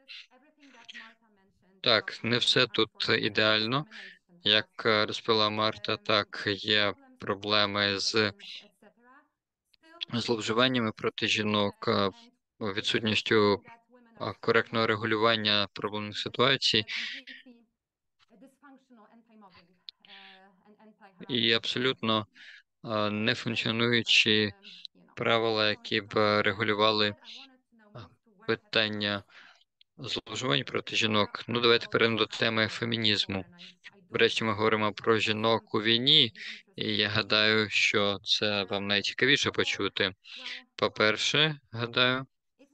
Так, не все тут ідеально. Як е, розповіла Марта, так, є проблеми з зловживаннями проти жінок, е, відсутністю е, коректного регулювання проблемних ситуацій і абсолютно е, нефункціонуючі правила, які б регулювали е, питання зловживань проти жінок. Ну, давайте перейдемо до теми фемінізму. Врешті ми говоримо про жінок у війні, і я гадаю, що це вам найцікавіше почути. По-перше, гадаю,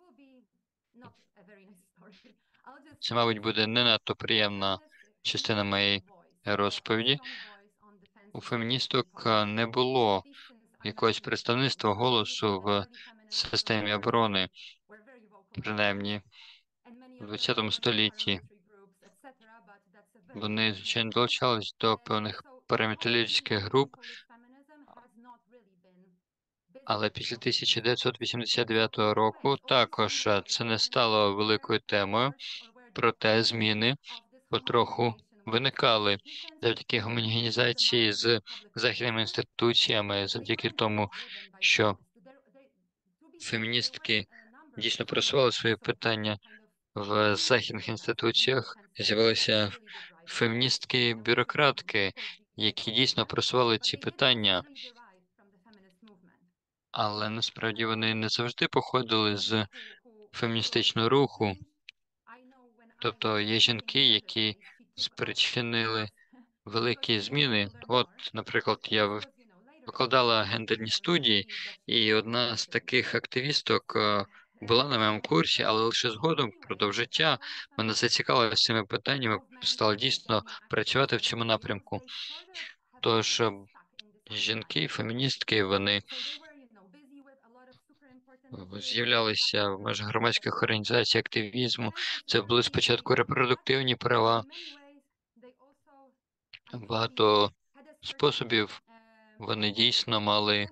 це, мабуть, буде не надто приємна частина моєї розповіді. У феміністок е, не було якогось представництва голосу в системі оборони, принаймні у ХХ столітті. Вони, звичайно, долучались до певних парамілітарних груп, Але після тисяча дев'ятсот вісімдесят дев'ятого року також це не стало великою темою, проте зміни потроху виникали завдяки гомогенізації з західними інституціями, завдяки тому, що феміністки дійсно просували свої питання в західних інституціях, з'явилися феміністки-бюрократки, які дійсно просували ці питання, але насправді вони не завжди походили з феміністичного руху. Тобто є жінки, які спричинили великі зміни. От, наприклад, я вив- викладала гендерні студії, і одна з таких активісток е, була на моєму курсі, але лише згодом, впродовж життя, мене зацікавилася цими питаннями, стала дійсно працювати в цьому напрямку. Тож е, жінки, феміністки, вони з'являлися в межах громадських організацій, активізму. Це були спочатку репродуктивні права, багато способів вони дійсно мали.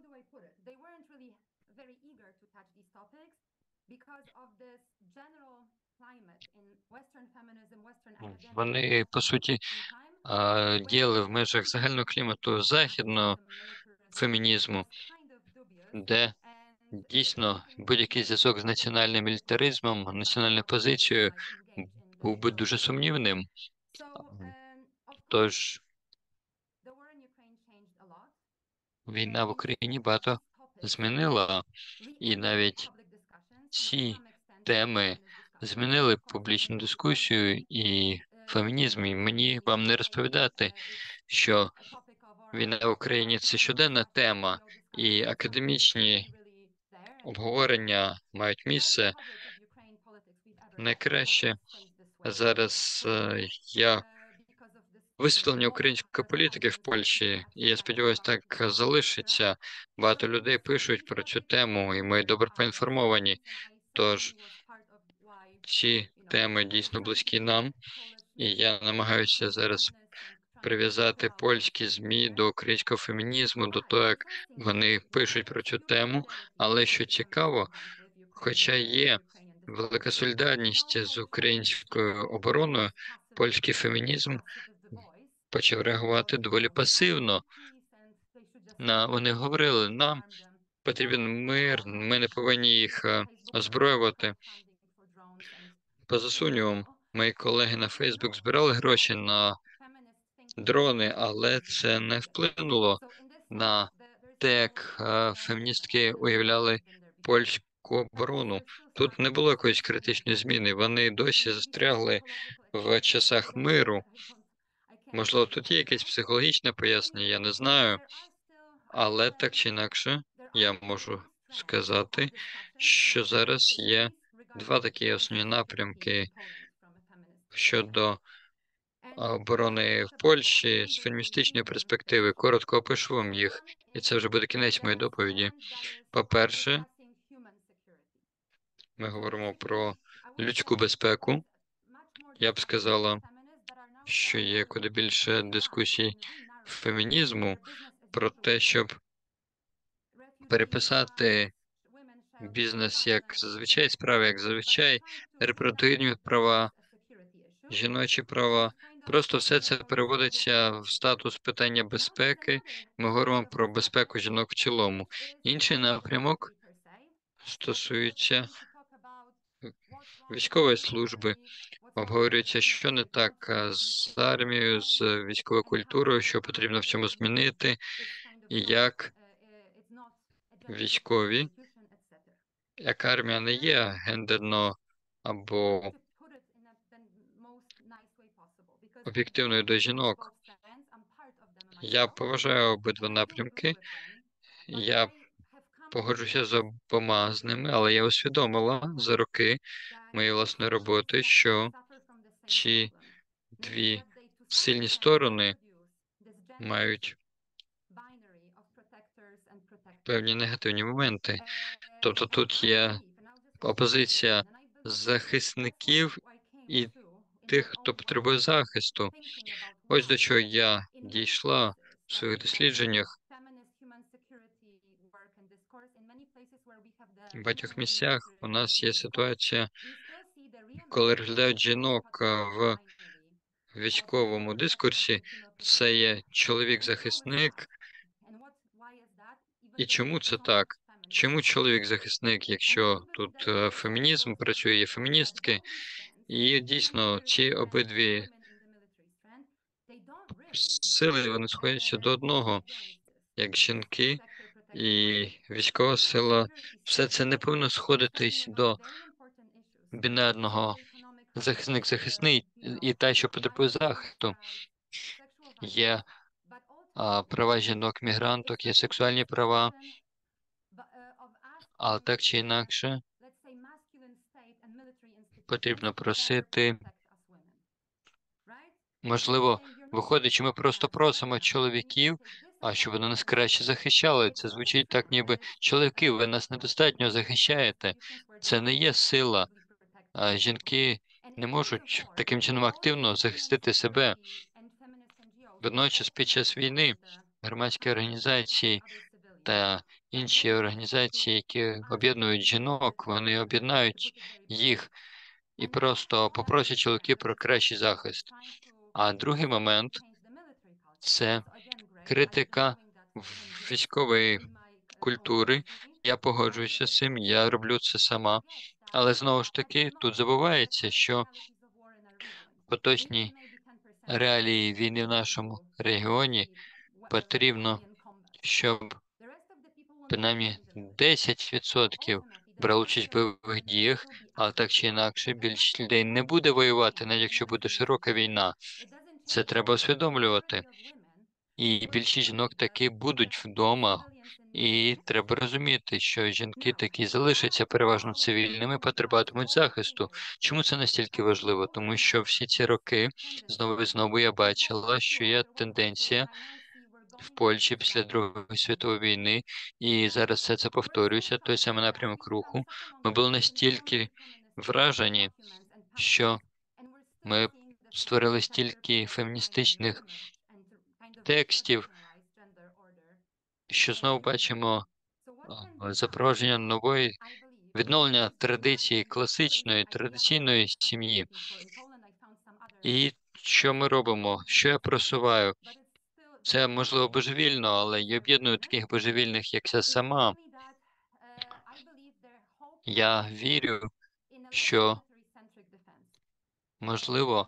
Вони, по суті, а, діяли в межах загального клімату західного фемінізму, де дійсно будь-який зв'язок з національним мілітаризмом, національною позицією був би дуже сумнівним. Тож війна в Україні багато змінила, і навіть ці теми змінили публічну дискусію і фемінізм. І мені вам не розповідати, що війна в Україні – це щоденна тема, і академічні обговорення мають місце. Найкраще зараз е, я висвітлення української політики в Польщі, і я сподіваюся, так залишиться. Багато людей пишуть про цю тему, і ми добре поінформовані. Тож ці теми дійсно близькі нам, і я намагаюся зараз прив'язати польські ЗМІ до українського фемінізму, до того, як вони пишуть про цю тему. Але що цікаво, хоча є велика солідарність з українською обороною, польський фемінізм почав реагувати доволі пасивно. На вони говорили, нам потрібен мир, ми не повинні їх е, озброювати. Поза сумнівом, мої колеги на Фейсбук збирали гроші на дрони, але це не вплинуло на те, як е, феміністки уявляли польську оборону. Тут не було якоїсь критичної зміни. Вони досі застрягли в часах миру. Можливо, тут є якесь психологічне пояснення, я не знаю. Але так чи інакше, я можу сказати, що зараз є два такі основні напрямки щодо оборони в Польщі з феміністичної перспективи. Коротко опишу вам їх, і це вже буде кінець моєї доповіді. По-перше, ми говоримо про людську безпеку. Я б сказала, що є куди більше дискусій фемінізму про те, щоб переписати бізнес як зазвичай, справи як зазвичай, репродуктивні права, жіночі права. Просто все це переводиться в статус питання безпеки. Ми говоримо про безпеку жінок в цілому. Інший напрямок стосується військової служби. Обговорюється, що не так з армією, з військовою культурою, що потрібно в чому змінити, і як військові, як армія не є гендерно або об'єктивною до жінок. Я поважаю обидва напрямки. Я погоджуся з обома з ними, але я усвідомила за роки моєї власної роботи, що ці дві сильні сторони мають певні негативні моменти. Тобто тут є опозиція захисників і тих, хто потребує захисту. Ось до чого я дійшла в своїх дослідженнях. В багатьох місцях у нас є ситуація, коли розглядають жінок в військовому дискурсі, це є чоловік-захисник. І чому це так? Чому чоловік-захисник, якщо тут е, фемінізм працює, є феміністки, і дійсно ці обидві сили, вони сходяться до одного, як жінки і військова сила, все це не повинно сходитись до бінарного захисник-захисний і та, що потребує захисту. Є а, права жінок-мігранток, є сексуальні права, але так чи інакше потрібно просити. Можливо, виходить, що ми просто просимо чоловіків, а щоб вони нас краще захищали. Це звучить так, ніби чоловіки, ви нас недостатньо захищаєте. Це не є сила. А жінки не можуть таким чином активно захистити себе. Водночас, під час війни громадські організації та інші організації, які об'єднують жінок, вони об'єднають їх і просто попросять чоловіків про кращий захист. А другий момент – це критика військової культури. Я погоджуюся з цим, я роблю це сама. Але знову ж таки, тут забувається, що поточні реалії війни в нашому регіоні потрібно, щоб принаймні десять відсотків брали участь в бойових діях, але так чи інакше більшість людей не буде воювати, навіть якщо буде широка війна. Це треба усвідомлювати. І більшість жінок таки будуть вдома, і треба розуміти, що жінки такі залишаться переважно цивільними, потребуватимуть захисту. Чому це настільки важливо? Тому що всі ці роки знову і знову я бачила, що є тенденція в Польщі після Другої світової війни, і зараз все це повторюється, той самий напрямок руху. Ми були настільки вражені, що ми створили стільки феміністичних текстів, що знову бачимо а, запровадження нової відновлення традиції класичної, традиційної сім'ї. І що ми робимо? Що я просуваю? Це, можливо, божевільно, але я об'єдную таких божевільних, як я сама. Я вірю, що, можливо,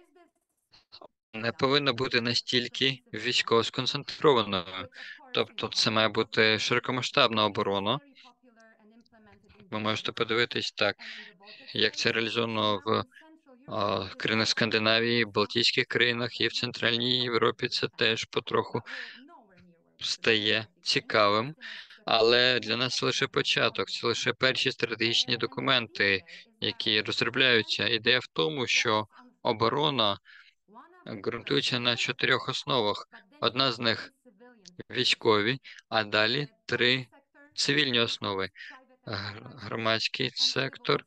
не повинна бути настільки військово сконцентрованою. Тобто це має бути широкомасштабна оборона. Ви можете подивитись так, як це реалізовано в а, країнах Скандинавії, Балтійських країнах і в Центральній Європі. Це теж потроху стає цікавим. Але для нас це лише початок, це лише перші стратегічні документи, які розробляються. Ідея в тому, що оборона ґрунтується на чотирьох основах. Одна з них військові, а далі три цивільні основи: громадський сектор,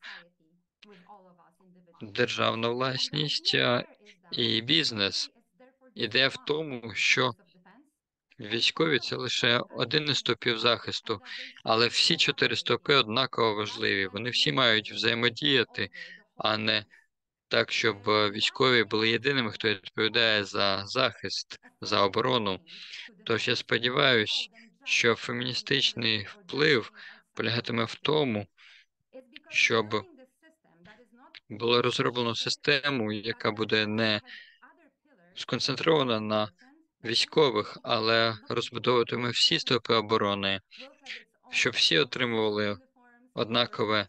державна власність і бізнес. Ідея в тому, що військові – це лише один із стовпів захисту, але всі чотири стовпи однаково важливі. Вони всі мають взаємодіяти, а не так, щоб військові були єдиними, хто відповідає за захист, за оборону. Тож я сподіваюся, що феміністичний вплив полягатиме в тому, щоб було розроблено систему, яка буде не сконцентрована на військових, але розбудовуватиме всі стовпи оборони, щоб всі отримували однакове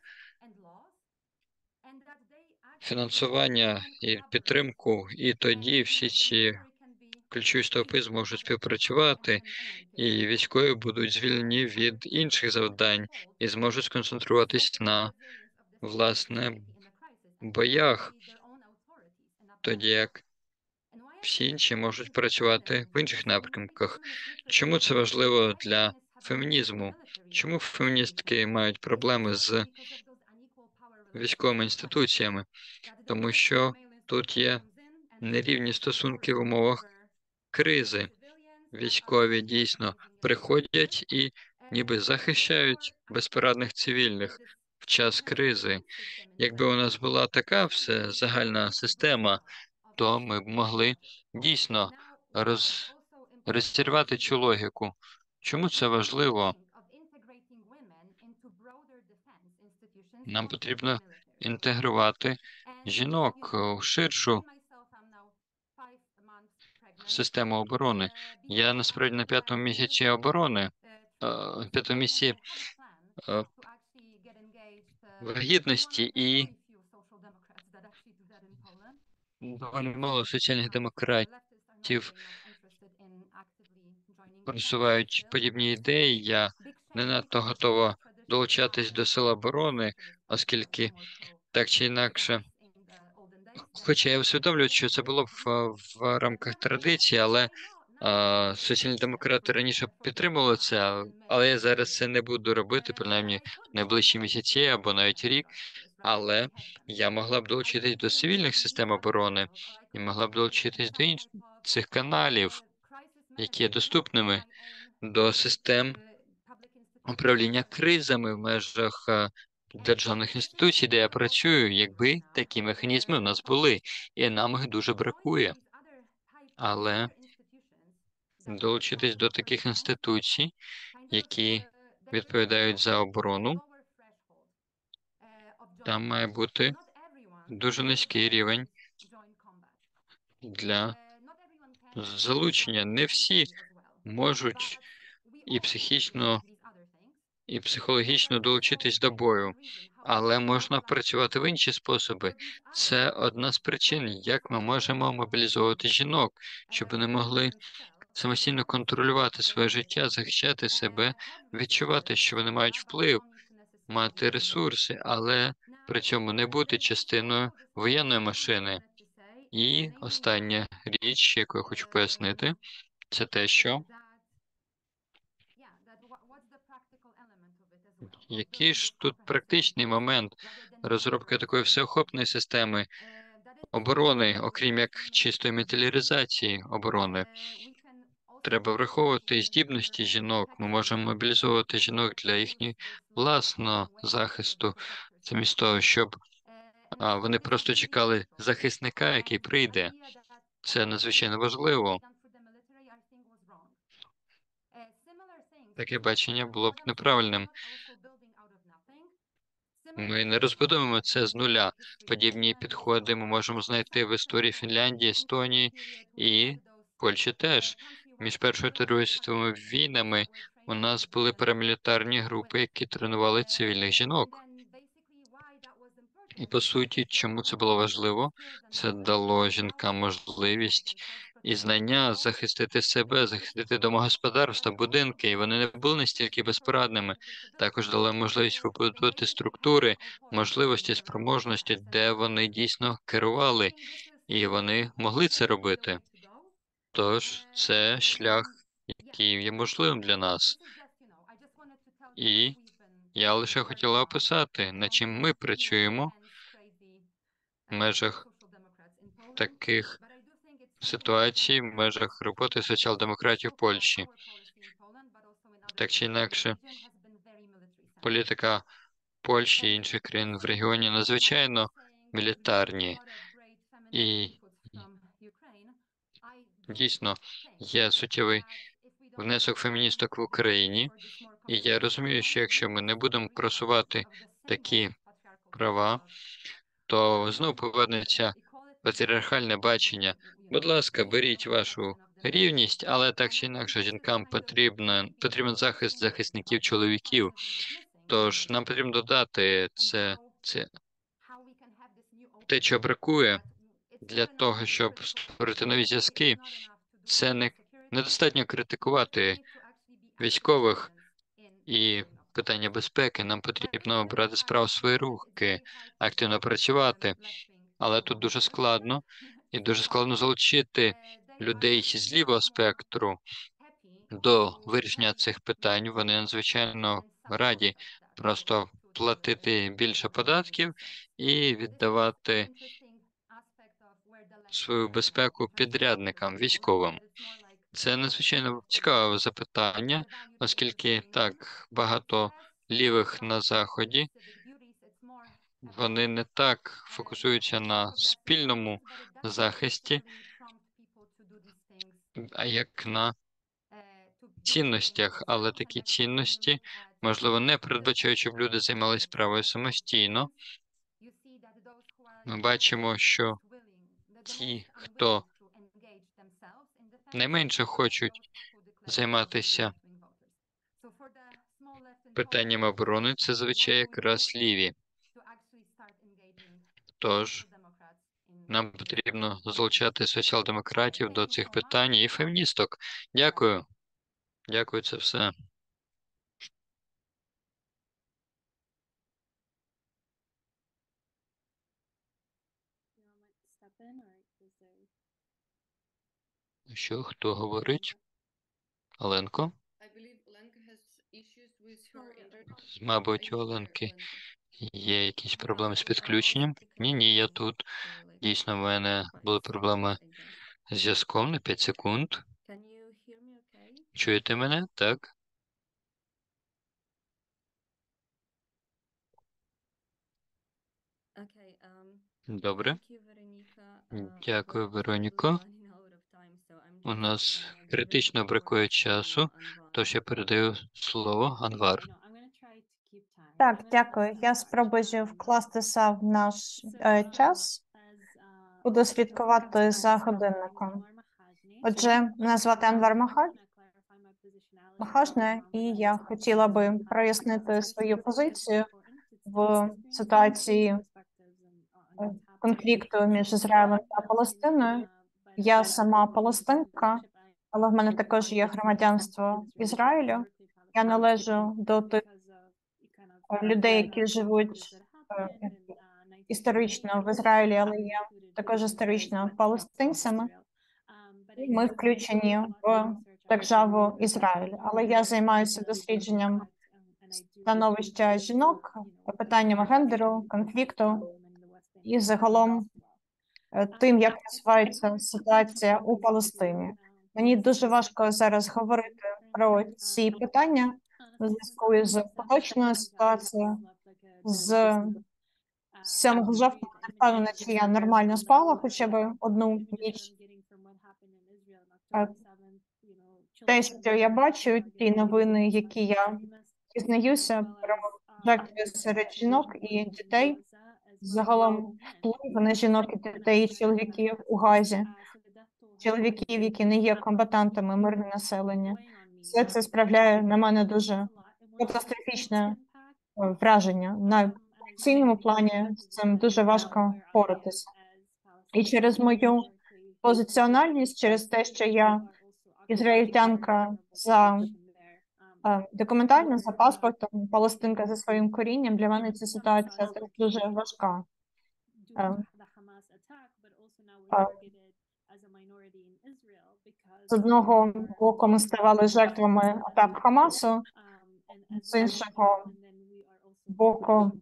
фінансування і підтримку, і тоді всі ці ключові стовпи зможуть співпрацювати, і військові будуть звільнені від інших завдань і зможуть сконцентруватись на, власне, боях, тоді як всі інші можуть працювати в інших напрямках. Чому це важливо для фемінізму? Чому феміністки мають проблеми з військовими інституціями? Тому що тут є нерівні стосунки в умовах кризи. Військові дійсно приходять і ніби захищають безпорадних цивільних в час кризи. Якби у нас була така все загальна система, то ми б могли дійсно роз... розірвати цю логіку. Чому це важливо? Нам потрібно інтегрувати жінок у ширшу систему оборони. Я насправді на п'ятому місяці оборони, е, п'ятому місці е, вагітності, і доволі мало соціальних демократів просувають подібні ідеї. Я не надто готова долучатись до сил оборони, оскільки так чи інакше, хоча я усвідомлюю, що це було б в, в рамках традиції, але а, соціальні демократи раніше підтримували це, а- але я зараз це не буду робити, принаймні в найближчі місяці або навіть рік. Але я могла б долучитись до цивільних систем оборони і могла б долучитись до інших каналів, які є доступними до систем управління кризами в межах е, державних інституцій, де я працюю, якби такі механізми у нас були, і нам їх дуже бракує. Але долучитись до таких інституцій, які відповідають за оборону, там має бути дуже низький рівень для залучення. Не всі можуть і психічно, і психологічно долучитись до бою, але можна працювати в інші способи. Це одна з причин, як ми можемо мобілізовувати жінок, щоб вони могли самостійно контролювати своє життя, захищати себе, відчувати, що вони мають вплив, мати ресурси, але при цьому не бути частиною воєнної машини. І остання річ, яку я хочу пояснити, це те, що який ж тут практичний момент розробки такої всеохопної системи оборони, окрім як чистої матеріалізації оборони. Треба враховувати здібності жінок. Ми можемо мобілізовувати жінок для їхнього власного захисту, замість того, щоб а, вони просто чекали захисника, який прийде. Це надзвичайно важливо. Таке бачення було б неправильним. Ми не розбудуємо це з нуля. Подібні підходи ми можемо знайти в історії Фінляндії, Естонії і Польщі теж. Між Першою та Другою світовими війнами у нас були парамілітарні групи, які тренували цивільних жінок. І по суті, чому це було важливо? Це дало жінкам можливість і знання захистити себе, захистити домогосподарства, будинки, і вони не були настільки безпорадними. Також дало можливість вибудувати структури, можливості, спроможності, де вони дійсно керували, і вони могли це робити. Тож це шлях, який є можливим для нас. І я лише хотіла описати, над чим ми працюємо в межах таких ситуацій, в межах роботи соціал-демократів в Польщі. Так чи інакше, політика Польщі і інших країн в регіоні надзвичайно мілітарні. І дійсно є суттєвий внесок феміністок в Україні. І я розумію, що якщо ми не будемо просувати такі права, то знову повернеться патріархальне бачення. Будь ласка, беріть вашу рівність, але так чи інакше жінкам потрібно, потрібен захист захисників чоловіків. Тож нам потрібно додати це, це те, що бракує для того, щоб створити нові зв'язки. Це не недостатньо критикувати військових і питання безпеки. Нам потрібно брати справу в свої руки, активно працювати. Але тут дуже складно, і дуже складно залучити людей з лівого спектру до вирішення цих питань. Вони надзвичайно раді просто платити більше податків і віддавати свою безпеку підрядникам військовим. Це надзвичайно цікаве запитання, оскільки так багато лівих на Заході, вони не так фокусуються на спільному захисті, а як на цінностях, але такі цінності, можливо, не передбачають, щоб люди займалися справою самостійно. Ми бачимо, що ті, хто найменше хочуть займатися питанням оборони, це звичайно якраз ліві. Тож нам потрібно залучати соціал-демократів до цих питань і феміністок. Дякую. Дякую, це все. Що, хто говорить? Оленко? Мабуть, у Оленки є якісь проблеми з підключенням? Ні, ні, я тут. Дійсно, в мене були проблеми з зв'язком на п'ять секунд. Чуєте мене? Так. Добре. Дякую, Вероніко. У нас критично бракує часу, тож я передаю слово Анвар. Так, дякую. Я спробую вкластися в наш е, час. Буду слідкувати за годинником. Отже, мене звати Анвар Махаль. Махажне, і я хотіла би прояснити свою позицію в ситуації е, конфлікту між Ізраїлем та Палестиною. Я сама палестинка, але в мене також є громадянство Ізраїлю. Я належу до тих е, людей, які живуть е, історично в Ізраїлі, але є також історично палестинцями. І ми включені в державу Ізраїль. Але я займаюся дослідженням становища жінок, питанням гендеру, конфлікту і загалом е, тим, як розвивається ситуація у Палестині. Мені дуже важко зараз говорити про ці питання у зв'язку з поточною ситуацією. З сьомого жовтня не впевнена, чи я нормально спала хоча б одну ніч. Е, Те, що я бачу, ті новини, які я дізнаюся про жертви серед жінок і дітей, загалом вплив на жінок і дітей, і чоловіків у Газі, чоловіків, які не є комбатантами, мирне населення. Все це справляє на мене дуже катастрофічне е, враження. На емоційному плані з цим дуже важко впоратися. І через мою позиціональність, через те, що я ізраїльтянка за е, документально, за паспортом, палестинка за своїм корінням, для мене ця ситуація теж дуже важка. Е, е, З одного боку ми ставали жертвами атак Хамасу, з іншого боку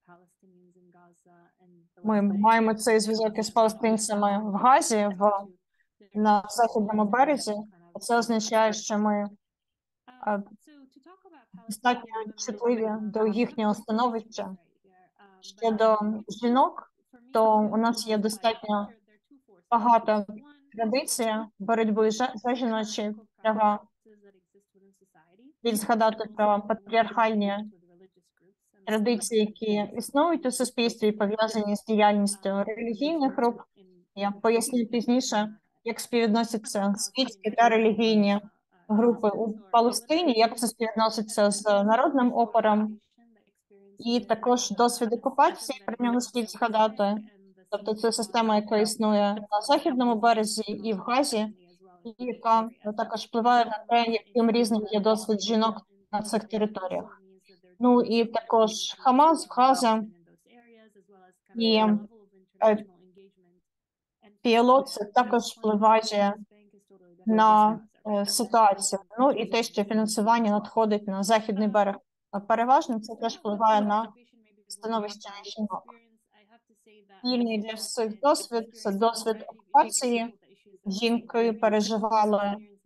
ми маємо цей зв'язок із палестинцями в Газі, в, на західному березі. Це означає, що ми е, достатньо чутливі до їхнього становища. Щодо жінок, то у нас є достатньо багата традиція боротьби за, за жіночі права. Слід згадати про патріархальні традиції, які існують у суспільстві, пов'язані з діяльністю релігійних груп. Я поясню пізніше, як співвідносяться світські та релігійні групи у Палестині, як це співвідноситься з народним опором, і також досвід окупації, про нього слід згадати. Тобто це система, яка існує на західному березі і в Газі, і яка також впливає на те, яким різним є досвід жінок на цих територіях. Ну і також Хамас, Газа і е, пі ел о це також впливає на е, ситуацію. Ну і те, що фінансування надходить на західний берег переважно, це теж впливає на становище жінок. Спільний для всіх досвід – це досвід окупації. Жінки переживали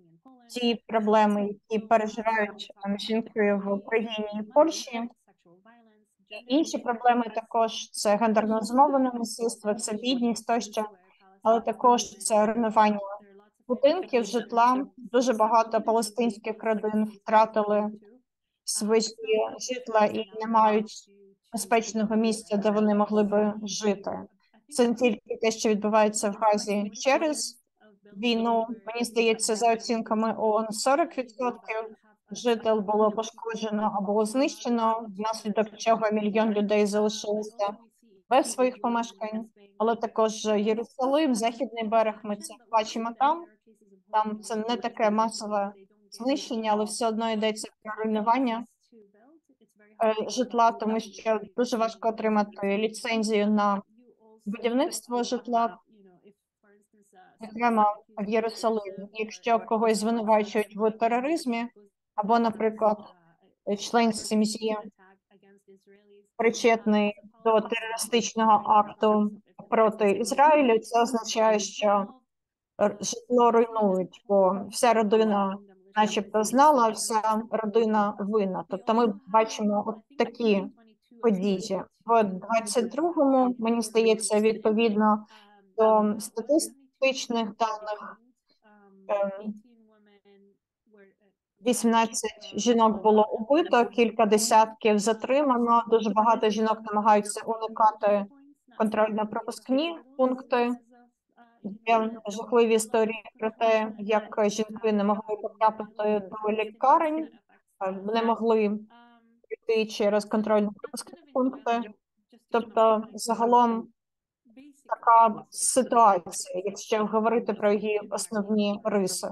ті проблеми, які переживають е, жінки в Україні і Польщі. І інші проблеми також це гендерно змовлене насильство, це бідність тощо, але також це руйнування будинків, житла. Дуже багато палестинських родин втратили свої житла і не мають безпечного місця, де вони могли би жити. Це не тільки те, що відбувається в Газі через війну. Мені здається, за оцінками ООН, сорок відсотків жител було пошкоджено або знищено, внаслідок чого мільйон людей залишилися без своїх помешкань. Але також Єрусалим, Західний берег, ми це бачимо там. Там це не таке масове знищення, але все одно йдеться про руйнування е, житла, тому що дуже важко отримати ліцензію на будівництво житла, зокрема в Єрусалимі. Якщо когось звинувачують в тероризмі, або, наприклад, член сім'ї причетний до терористичного акту проти Ізраїлю, це означає, що житло руйнують, бо вся родина начебто знала, вся родина винна. Тобто ми бачимо от такі події. В двадцять другому, мені здається, відповідно до статистичних даних, вісімнадцять жінок було убито, кілька десятків затримано, дуже багато жінок намагаються уникати контрольно-пропускні пункти. Є жахливі історії про те, як жінки не могли потрапити до лікарень, не могли прийти через контрольно-пропускні пункти. Тобто, загалом, така ситуація, якщо говорити про її основні риси.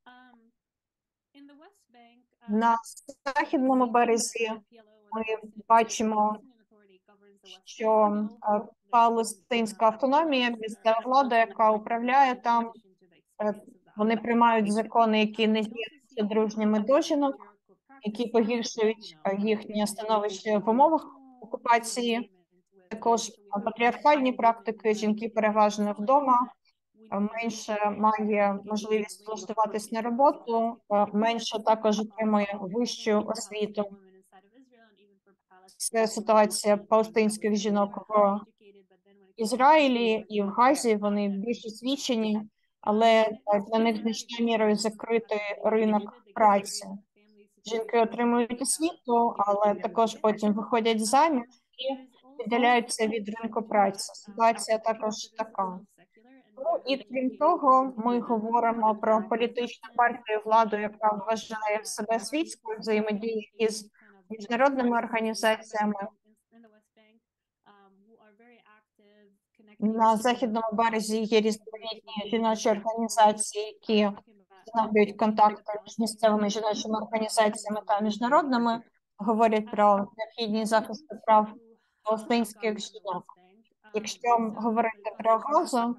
На західному березі ми бачимо, що палестинська автономія, місцева влада, яка управляє там, вони приймають закони, які не є дружніми до жінок, які погіршують їхнє становище в умовах окупації. Також патріархальні практики, жінки переважно вдома, менше має можливість влаштуватись на роботу, менше також отримує вищу освіту. Це ситуація палестинських жінок в Ізраїлі і в Газі, вони більш освічені, але для них значною мірою закритий ринок праці. Жінки отримують освіту, але також потім виходять заміж і віддаляються від ринку праці. Ситуація також така. Ну, і крім того, ми говоримо про політичну партію владу, яка вважає себе світською, взаємодіє із міжнародними організаціями. На західному березі є різноманітні жіночі організації, які встановлюють контакти з місцевими жіночими організаціями та міжнародними, говорять про необхідність захисту прав палестинських жінок. Якщо говорити про Газу,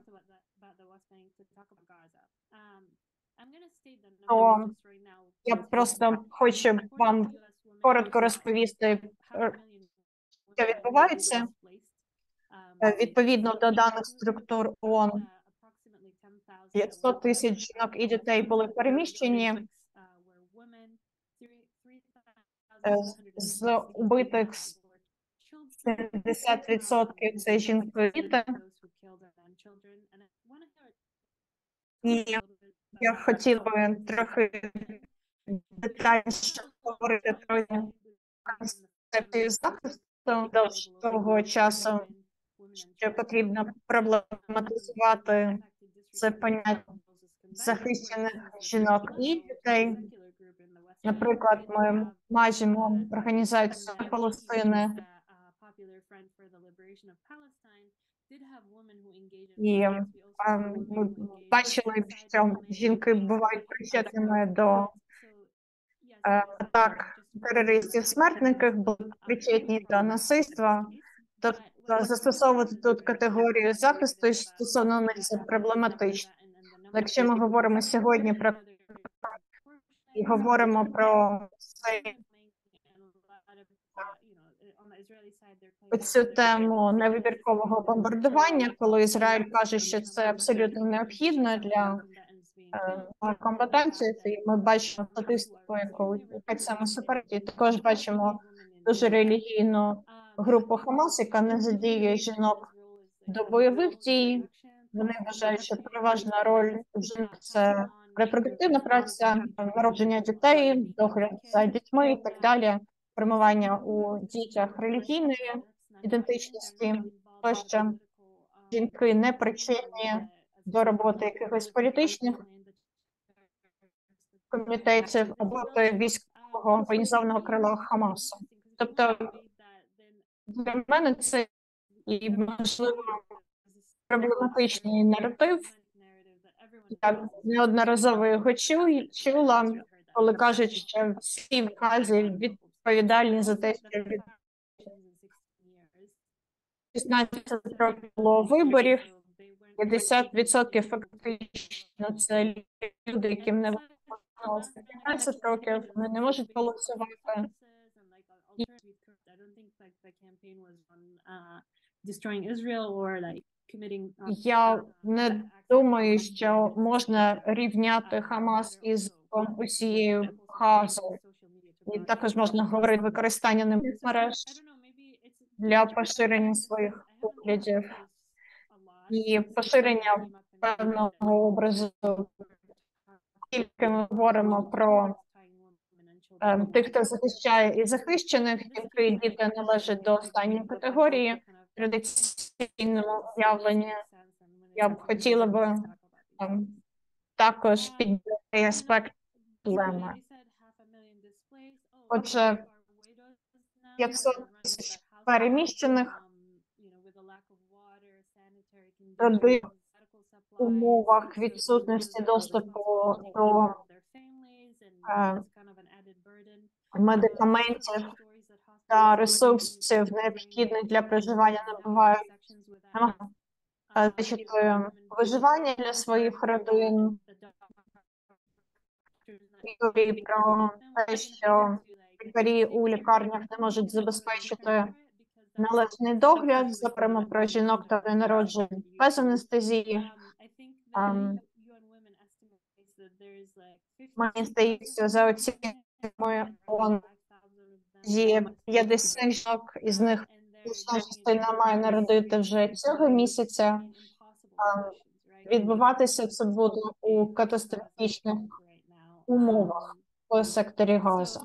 то я просто хочу вам коротко розповісти, що відбувається. Відповідно до даних структур ООН, п'ятсот тисяч жінок і дітей були переміщені. З убитих сімдесят відсотків це жінки і діти. І я хотів би трохи детальніше говорити про концепцію захисту до того часу, що потрібно проблематизувати це поняття захищених жінок і дітей. Наприклад, ми маємо організацію Палестини, і а, ми бачили, що жінки бувають причетними до а, атак терористів-смертників, були причетні до насильства. Тобто застосовувати тут категорію захисту стосовно них це проблематично. Якщо ми говоримо сьогодні про і говоримо про цю тему невибіркового бомбардування, коли Ізраїль каже, що це абсолютно необхідно для е, компетенції, і ми бачимо статистику, яку саме суперечить. Також бачимо дуже релігійну групу Хамас, яка не задіює жінок до бойових дій. Вони вважають, що переважна роль жінок – це репродуктивна праця, народження дітей, догляд за дітьми і так далі, формування у дітях релігійної ідентичності, тощо жінки не причетні до роботи якихось політичних комітетів або військового воєнізованого крила Хамасу. Тобто для мене це і, можливо, проблематичний наратив. Я неодноразово його чула, коли кажуть, що всі в Газі відповідальні за те, що від шістнадцять років було виборів, п'ятдесят відсотків фактично це люди, яким не виповнилося п'ятнадцять років, вони не можуть голосувати. Я не думаю, що можна рівняти Хамас із усією Газою. І також можна говорити використання нових мереж для поширення своїх поглядів і поширення певного образу. Тільки ми говоримо про е, тих, хто захищає і захищених, жінки і діти належать до останньої категорії в традиційному уявленні. Я б хотіла би е, також підняти аспект проблеми. Отже, п'ятсот тисяч переміщених родин в умовах відсутності доступу до е, медикаментів та ресурсів, необхідних для проживання, набувають значить, виживання для своїх родин. І про те, що лікарі у лікарнях не можуть забезпечити належний догляд, зокрема про жінок та народжень без анестезії. Um, мені здається, за оцінками ООН є п'ятдесят жінок, із них значна частина має народити вже цього місяця. Um, відбуватися це буде у катастрофічних умовах у секторі Газа.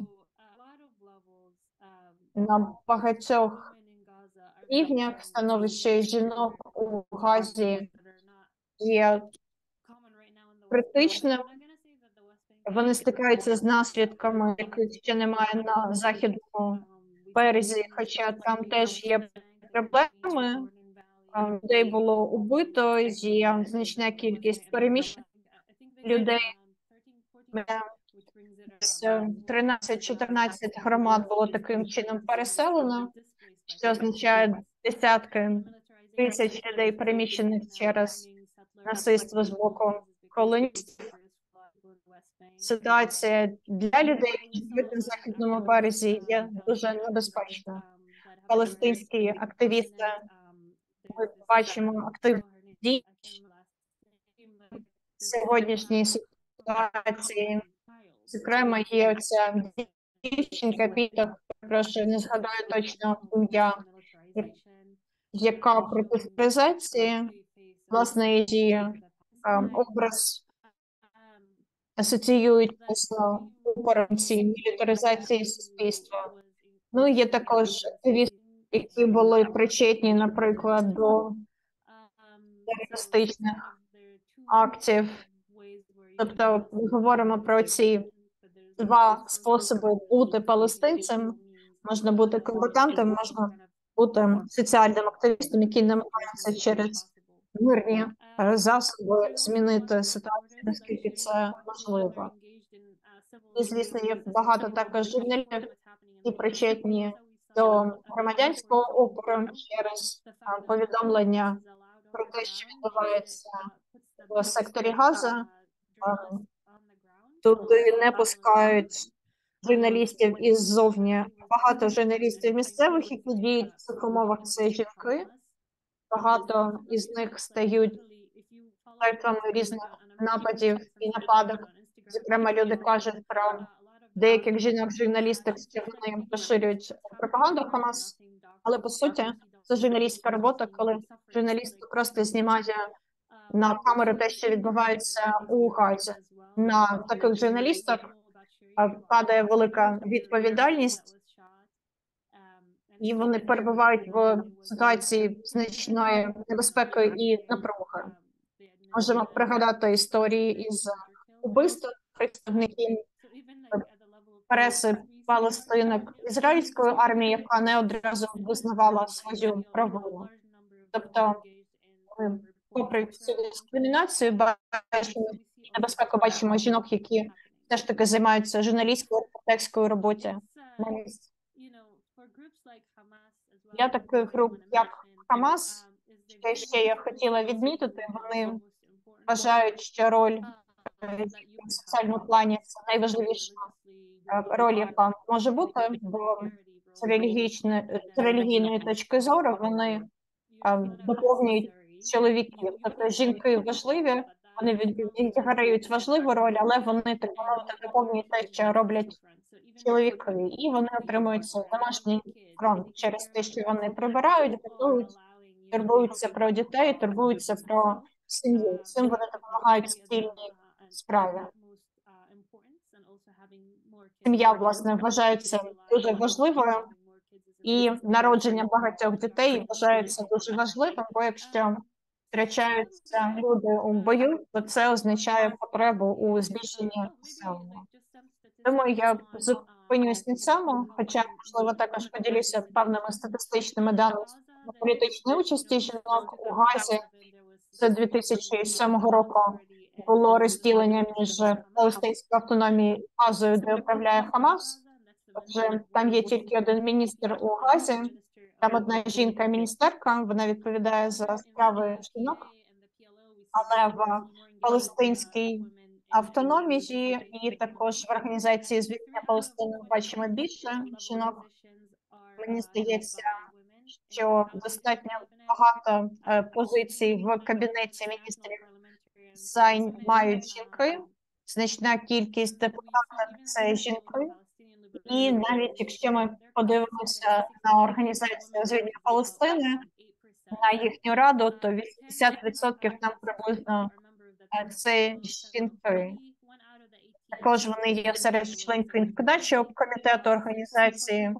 На багатьох рівнях становище жінок у Газі є критичним. Вони стикаються з наслідками, яких ще немає на західному березі, хоча там теж є проблеми. Людей було убито, є значна кількість переміщених людей. тринадцять-чотирнадцять громад було таким чином переселено, що означає десятки тисяч людей, переміщених через насильство з боку колоністів. Ситуація для людей, які живуть на західному березі, є дуже небезпечною. Палестинські активісти, ми бачимо активні дії в сьогоднішній ситуації. Зокрема, є оця дівчинка Піта, прошу, не згадаю точно ім'я, яка проти фризації, власне, її um, образ асоціюють з упором цієї мілітаризації суспільства. Ну, є також активісти, які були причетні, наприклад, до терористичних актів. Тобто ми говоримо про ці два способи бути палестинцем. Можна бути комбатантом, можна бути соціальним активістом, який намагається через мирні засоби змінити ситуацію, наскільки це можливо. І, звісно, є багато також журналістів, які причетні до громадянського опору через повідомлення про те, що відбувається в секторі Газа. Туди не пускають журналістів іззовні. Багато журналістів місцевих, які діють в цих умовах, це жінки. Багато із них стають жертвами різних нападів і нападок. Зокрема, люди кажуть про деяких жінок-журналісток, що вони поширюють пропаганду Хамас, але по суті це журналістська робота, коли журналіст просто знімає на камеру те, що відбувається у Газі. На таких журналістах падає велика відповідальність, і вони перебувають в ситуації значної небезпеки і напруги. Можемо пригадати історії із убивством представників преси палестинок ізраїльської армії, яка не одразу визнавала свою провину. Тобто, ми, попри всю дискримінацію, бачимо небезпеку, бачимо жінок, які все ж таки займаються журналістською репортерською роботою на місці. Для таких груп, як Хамас, що ще я хотіла відмітити, вони вважають, що роль в соціальному плані це найважливіша роль, яка може бути, бо з релігійної, з релігійної точки зору вони доповнюють чоловіків. Тобто жінки важливі, вони відіграють важливу роль, але вони так мовити доповнюють те, що роблять чоловіки, і вони отримують свій домашній фронт через те, що вони прибирають, готують, турбуються про дітей, турбуються про сім'ю. Цим вони допомагають спільній справі. Сім'я, власне, вважається дуже важливою, і народження багатьох дітей вважається дуже важливим, бо якщо втрачаються люди у бою, то це означає потребу у збільшенні населення. Тому я зупинюсь на цьому, хоча, можливо, також поділюся певними статистичними даними на політичної участі жінок у Газі. З дві тисячі сьомого року було розділення між Палестинською автономією і Газою, де управляє Хамас. Отже, там є тільки один міністр у Газі, там одна жінка-міністерка, вона відповідає за справи жінок, але в Палестинській автономії і також в організації звільнення Палестини бачимо більше жінок. Мені здається, що достатньо багато позицій в кабінеті міністрів займають жінки, значна кількість депутатів – це жінки. І навіть якщо ми подивимося на організацію звільнення Палестини, на їхню раду, то вісімдесят відсотків там приблизно це жінки. Також вони є серед членів виконавчого комітету організації.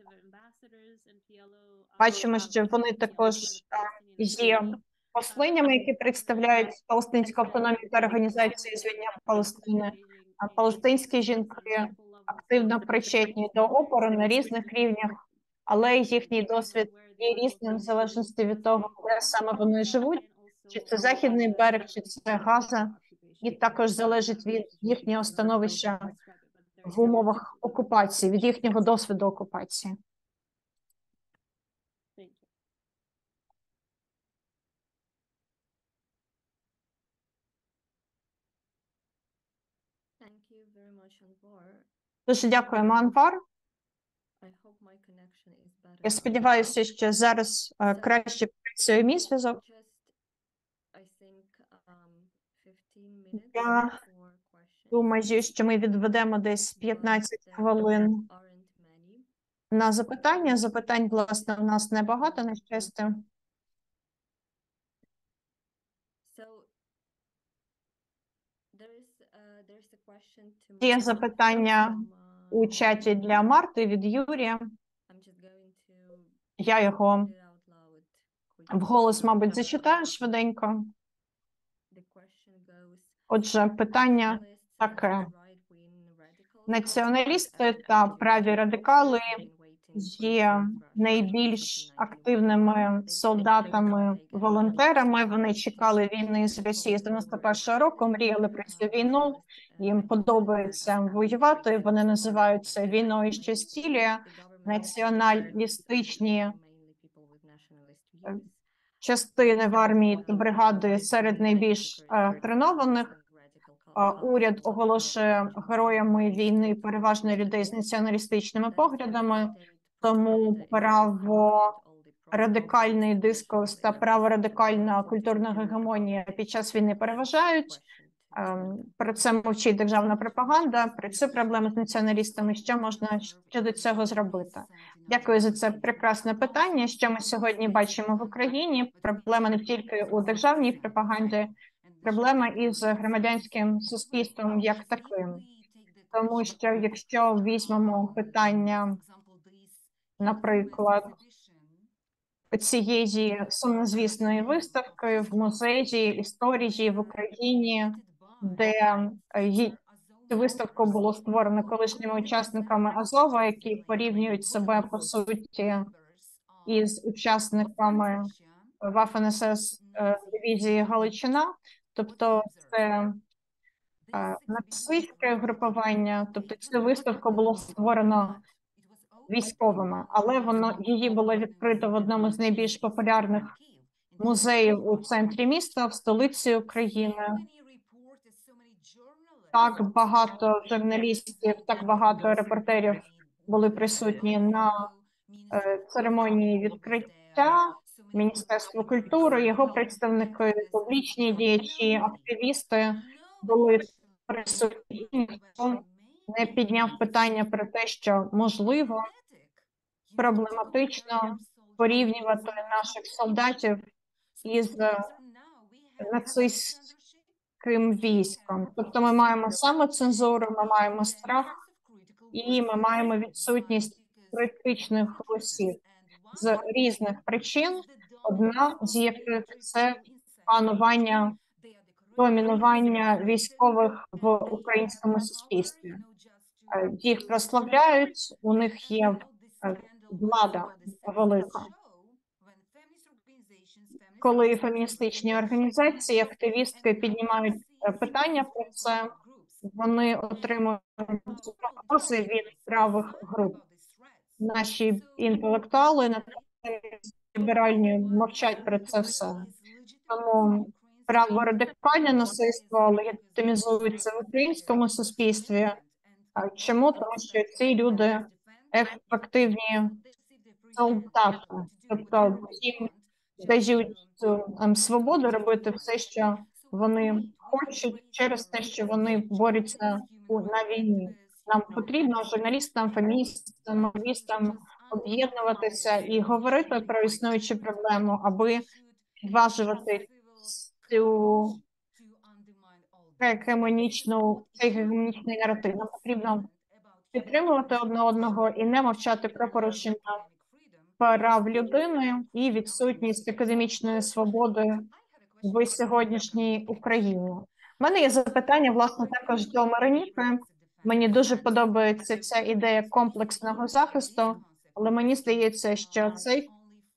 Бачимо, що вони також є послиннями, які представляють Палестинську автономію та організацію звільнення Палестини. А палестинські жінки активно причетні до опору на різних рівнях, але їхній досвід є різним в залежності від того, де саме вони живуть, чи це Західний берег, чи це Газа, і також залежить від їхнього становища в умовах окупації, від їхнього досвіду окупації. Дуже дякуємо, Анвар. Я сподіваюся, що зараз uh, краще працює мій зв'язок. Я думаю, що ми відведемо десь п'ятнадцять хвилин на запитання. Запитань, власне, в нас небагато, на щастя. Є запитання у чаті для Марти від Юрія. Я його вголос, мабуть, зачитаю швиденько. Отже, питання таке. Націоналісти та праві радикали є найбільш активними солдатами, волонтерами. Вони чекали війни з Росією з дев'яносто першого року, мріяли про цю війну, їм подобається воювати, вони називають це війною, що зцілює. Націоналістичні частини в армії та бригади серед найбільш е, тренованих. Е, уряд оголошує героями війни переважно людей з націоналістичними поглядами, тому право радикальний дискурс та праворадикальна культурна гегемонія під час війни переважають. Ем, Про це мовчить державна пропаганда, про цю проблему з націоналістами, що можна щодо цього зробити. Дякую за це прекрасне питання. Що ми сьогодні бачимо в Україні? Проблема не тільки у державній пропаганді, проблема із громадянським суспільством як таким. Тому що якщо візьмемо питання, наприклад, цієї сумнозвісної виставки в музеї історії в Україні, де цю виставку було створено колишніми учасниками Азова, які порівнюють себе по суті із учасниками Waffen-ес ес дивізії Галичина, тобто це нацистське групування, тобто цю виставку було створено військовими, але воно її було відкрито в одному з найбільш популярних музеїв у центрі міста, в столиці України. Так багато журналістів, так багато репортерів були присутні на е, церемонії відкриття. Міністерство культури, його представники, публічні діячі, активісти були присутні. Ніхто не підняв питання про те, що можливо проблематично порівнювати наших солдатів із нацистським військом. Тобто ми маємо самоцензуру, ми маємо страх і ми маємо відсутність критичних голосів з різних причин, одна з яких це панування, домінування військових в українському суспільстві. Їх прославляють, у них є влада велика. Коли феміністичні організації, активістки піднімають питання про це, вони отримують докази від правих груп. Наші інтелектуали, ліберальні, мовчать про це все. Тому праворадикальне насильство легітимізується в українському суспільстві. Чому? Тому що ці люди ефективні солдати, тобто їм дають цю свободу робити все, що вони хочуть, через те, що вони борються на війні. Нам потрібно журналістам, феміністам, активістам об'єднуватися і говорити про існуючу проблему, аби підважувати цю гегемонічну, цей гегемонічний наратив. Нам потрібно підтримувати одне одного і не мовчати про порушення прав людини і відсутність академічної свободи в сьогоднішній Україні. У мене є запитання, власне, також до Вероніки. Мені дуже подобається ця ідея комплексного захисту, але мені здається, що цей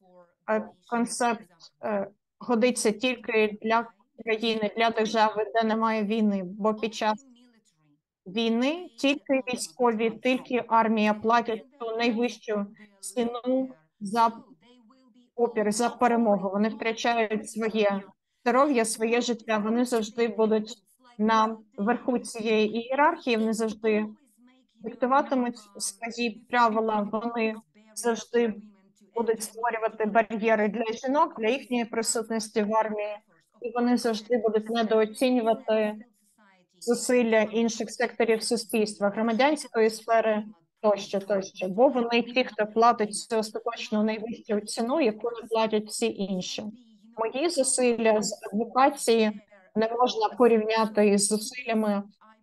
концепт годиться тільки для країни, для держави, де немає війни, бо під час війни тільки військові, тільки армія платять ту найвищу ціну за опір, за перемогу. Вони втрачають своє здоров'я, своє життя. Вони завжди будуть на верху цієї ієрархії, вони завжди диктуватимуть свої правила, вони завжди будуть створювати бар'єри для жінок, для їхньої присутності в армії, і вони завжди будуть недооцінювати зусилля інших секторів суспільства, громадянської сфери тощо, тощо. Бо вони ті, хто платить цю остаточну найвищу ціну, яку не платять всі інші. Мої зусилля з адвокації не можна порівняти із зусиллями,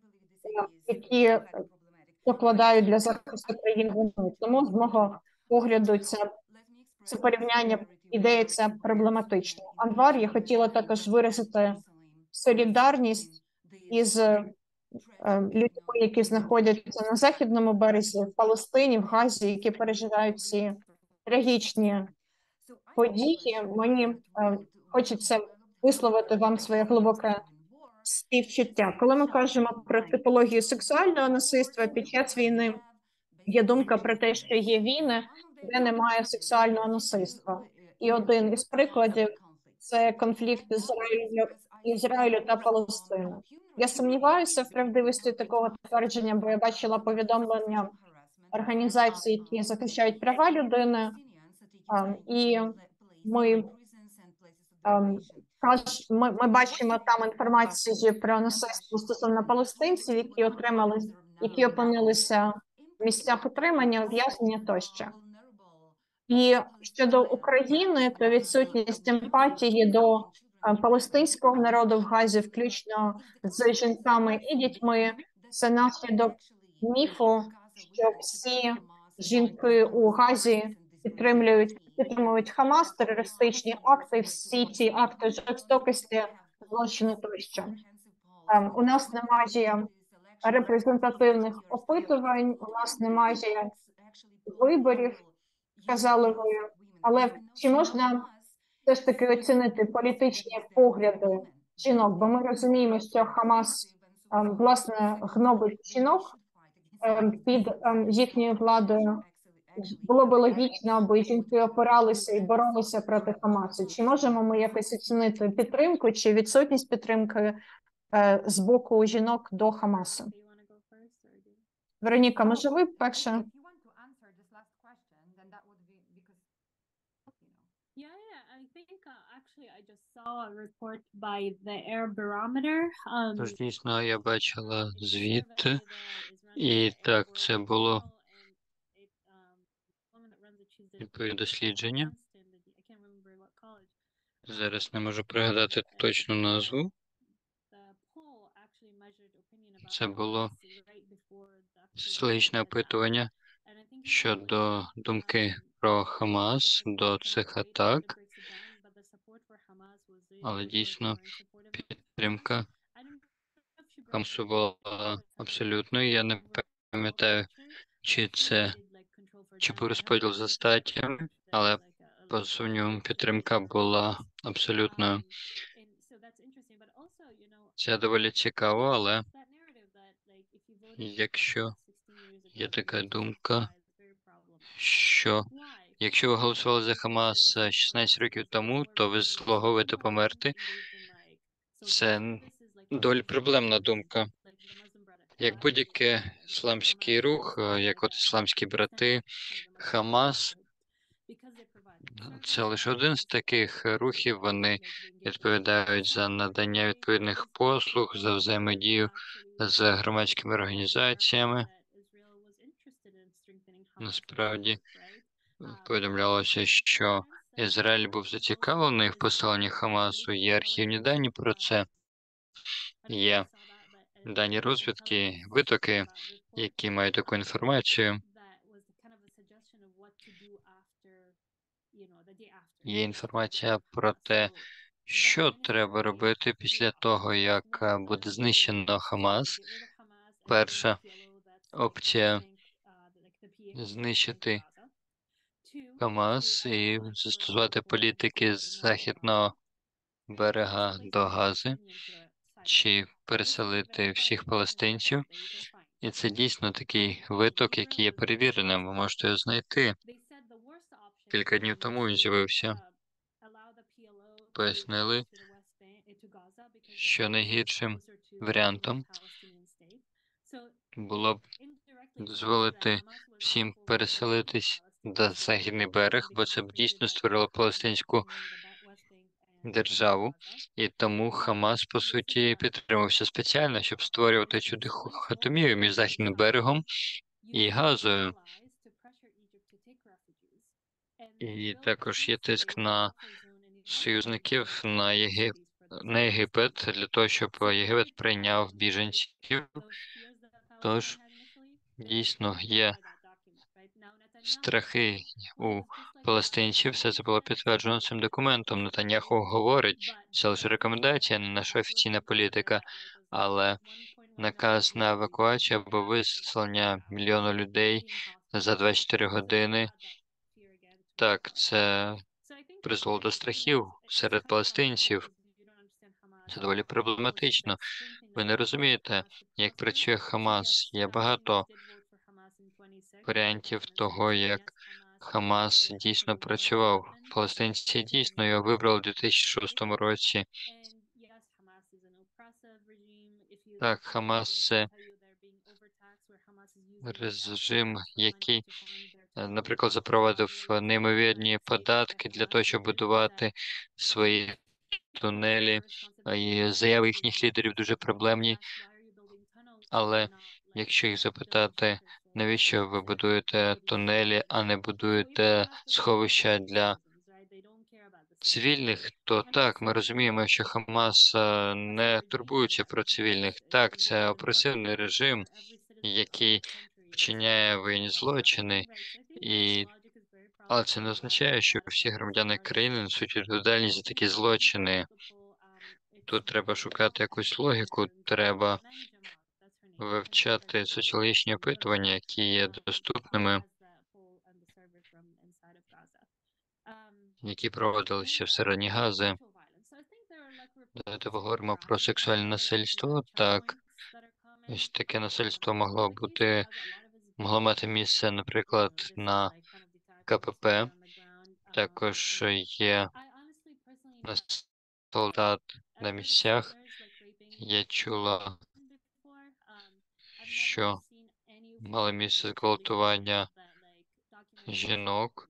які покладають для захисту країн війни. Тому з мого погляду ця, це порівняння ідея ця проблематична. Анвар, я хотіла також виразити солідарність із е, людьми, які знаходяться на західному березі, в Палестині, в Газі, які переживають ці трагічні події. Мені е, хочеться висловити вам своє глибоке співчуття. Коли ми кажемо про типологію сексуального насильства під час війни, є думка про те, що є війни, де немає сексуального насильства. І один із прикладів – це конфлікт Ізраїлю, Ізраїлю та Палестини. Я сумніваюся в правдивості такого твердження, бо я бачила повідомлення організацій, які захищають права людини, і ми Тож ми, ми бачимо там інформацію про насильство стосовно палестинців, які отримали, які опинилися в місцях утримання, ув'язнення тощо. І щодо України, то відсутність емпатії до е, палестинського народу в Газі, включно з жінками і дітьми, це наслідок міфу, що всі жінки у Газі підтримують, підтримують Хамас, терористичні акти, всі ці акти жорстокості, злочини тощо. Ем, У нас немає репрезентативних опитувань, у нас немає виборів, сказали ви, але чи можна все ж таки оцінити політичні погляди жінок? Бо ми розуміємо, що Хамас ем, власне гнобить жінок ем, під ем, їхньою владою. Було б логічно, аби жінки опиралися і боролися проти Хамасу. Чи можемо ми якось оцінити підтримку чи відсутність підтримки е, з боку жінок до Хамасу? Вероніка, може ви перше? Yeah, yeah. I think uh, actually I just saw a report by the Air Barometer. Um, Тож дійсно я бачила it showed звіт, that the Israeli і так, were це було critical, and it, um, the woman that runs it, she's the відповідне дослідження. Princeton, the- I can't remember what college. Зараз не можу пригадати точну назву. The poll actually measured opinion about Це було Hamas right before the actual соціологічне attack. опитування And I think it's щодо important, думки um, про Хамас because до it kind цих of way that атак, it breaks it down, but the support for Hamas was really але majority дійсно were in support of Hamas. підтримка I don't know if she broke Хамасу it була down, but абсолютною. Я не overall пам'ятаю, picture, чи but це she did, like, control for чи gender по розподіл за статтями, that але was like a- a по little сумнівам bit підтримка була абсолютною. Um, and so that's interesting, but also, you know, Це доволі цікаво, але that narrative that, like, if you voted for якщо Hamas sixteen years ago, є then така it's думка, justified, very problematic. що Why? якщо ви голосували за Because they Хамас listed е, шістнадцять Hamas років as the тому, war то ви criminals заслуговуєте who померти. engaged in, like, social Це services, like доволі prostitution, проблемна думка. like the Muslim Brotherhood, Як будь-який ісламський рух, е, як от ісламські брати, Хамас because they provide це лише один з таких рухів. Вони відповідають за надання відповідних послуг, за взаємодію з громадськими організаціями. Насправді повідомлялося, що Ізраїль був зацікавлений в посиленні Хамасу. Є архівні дані про це. Є дані розвідки, витоки, які мають таку інформацію. Є інформація про те, що треба робити після того, як е, буде знищено Хамас. Перша опція – знищити Хамас і застосувати політики з західного берега до Гази, чи переселити всіх палестинців. І це дійсно такий виток, який є перевіреним. Ви можете його знайти. Кілька днів тому він з'явився. Пояснили, що найгіршим варіантом було б дозволити всім переселитись на західний берег, бо це б дійсно створило палестинську державу, і тому Хамас, по суті, підтримався спеціально, щоб створювати цю дихотомію між західним берегом і Газою. І також є тиск на союзників, на Єгип... на Єгипет, для того, щоб Єгипет прийняв біженців. Тож, дійсно, є страхи у палестинців, все це було підтверджено цим документом. Нетаньяху говорить, це лише рекомендація, не наша офіційна політика, але наказ на евакуацію або виселення мільйону людей за двадцять чотири години. Так, це призвело до страхів серед палестинців. Це доволі проблематично. Ви не розумієте, як працює Хамас. Є багато варіантів того, як Хамас дійсно працював. Палестинці дійсно його вибрали у дві тисячі шостому році. Так, Хамас – це режим, який, наприклад, запровадив неймовірні податки для того, щоб будувати свої тунелі, і заяви їхніх лідерів дуже проблемні. Але якщо їх запитати, навіщо ви будуєте тунелі, а не будуєте сховища для цивільних, то так, ми розуміємо, що Хамас е, не турбується про цивільних. Так, це опресивний режим, який вчиняє воєнні злочини, і... але це не означає, що всі громадяни країни несуть відповідальність за такі злочини. Тут треба шукати якусь логіку, треба вивчати соціологічні опитування, які є доступними, які проводилися всередині Гази. Давайте поговоримо про сексуальне насильство. Так, ось таке насильство могло бути, могло мати місце, наприклад, на КПП. Також є солдат на місцях. Я чула, що мало місце зґвалтування жінок,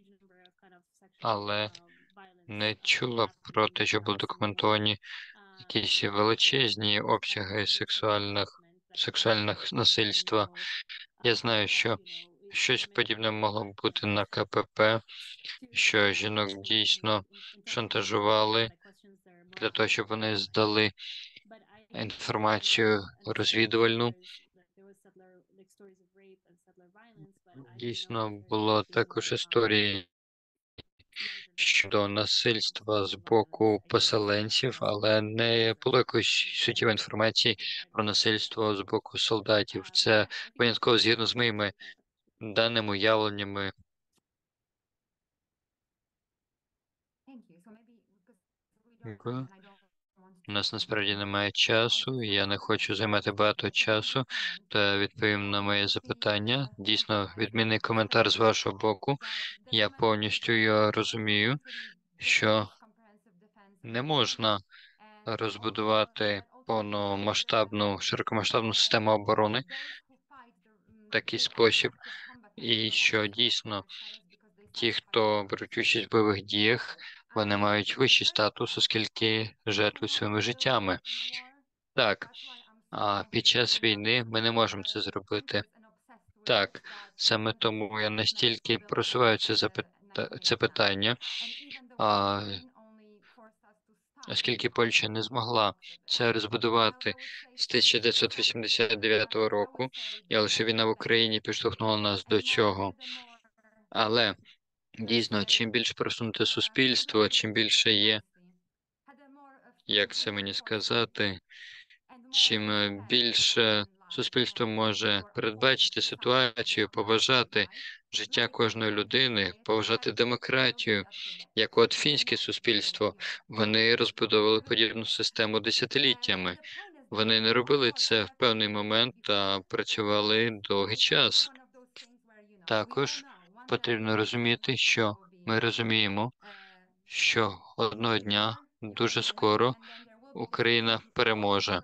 але не чула про те, що були документовані якісь величезні обсяги сексуальних, сексуальних насильства. Я знаю, що щось подібне могло бути на КПП, що жінок дійсно шантажували для того, щоб вони здали інформацію розвідувальну. Дійсно, було також історії щодо насильства з боку поселенців, але не було якоїсь суттєвої інформації про насильство з боку солдатів. Це винятково згідно з моїми даними, уявленнями. Дякую. У нас насправді немає часу, і я не хочу займати багато часу, та відповім на моє запитання. Дійсно, відмінний коментар з вашого боку. Я повністю його розумію, що не можна розбудувати повномасштабну, широкомасштабну систему оборони в такий спосіб, і що дійсно ті, хто беруть участь в бойових діях, вони мають вищий статус, оскільки жертвують своїми життями. Так, а під час війни ми не можемо це зробити. Так, саме тому я настільки просуваю це, запита... це питання, а, оскільки Польща не змогла це розбудувати з тисяча дев'ятсот вісімдесят дев'ятого року, і лише війна в Україні підштовхнула нас до цього. Але дійсно, чим більше просунуте суспільство, чим більше є, як це мені сказати, чим більше суспільство може передбачити ситуацію, поважати життя кожної людини, поважати демократію, як от фінське суспільство, вони розбудовували подібну систему десятиліттями. Вони не робили це в певний момент, а працювали довгий час. Також потрібно розуміти, що ми розуміємо, що одного дня, дуже скоро, Україна переможе.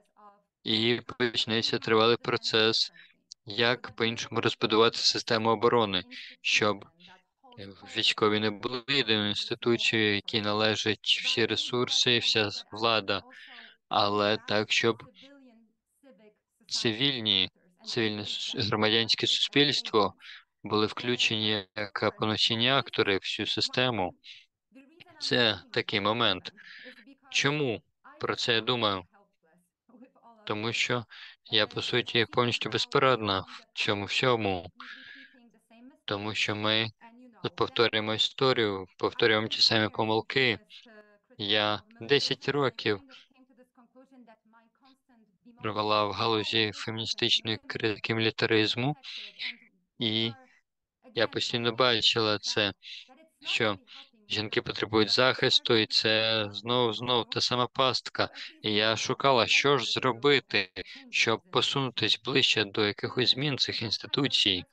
І почнеться тривалий процес, як по-іншому розбудувати систему оборони, щоб військові не були єдиною інституцією, якій належать всі ресурси, вся влада, але так, щоб цивільні, цивільне громадянське суспільство були включені як повноцінні актори в всю систему. Це такий момент. Чому про це я думаю? Тому що я, по суті, повністю безпорадна в цьому всьому. Тому що ми повторюємо історію, повторюємо ті самі помилки. Я десять років провела в галузі феміністичної критики мілітаризму, і я постійно бачила це, що жінки потребують захисту, і це знову знову та сама пастка. І я шукала, що ж зробити, щоб посунутись ближче до якихось змін цих інституцій.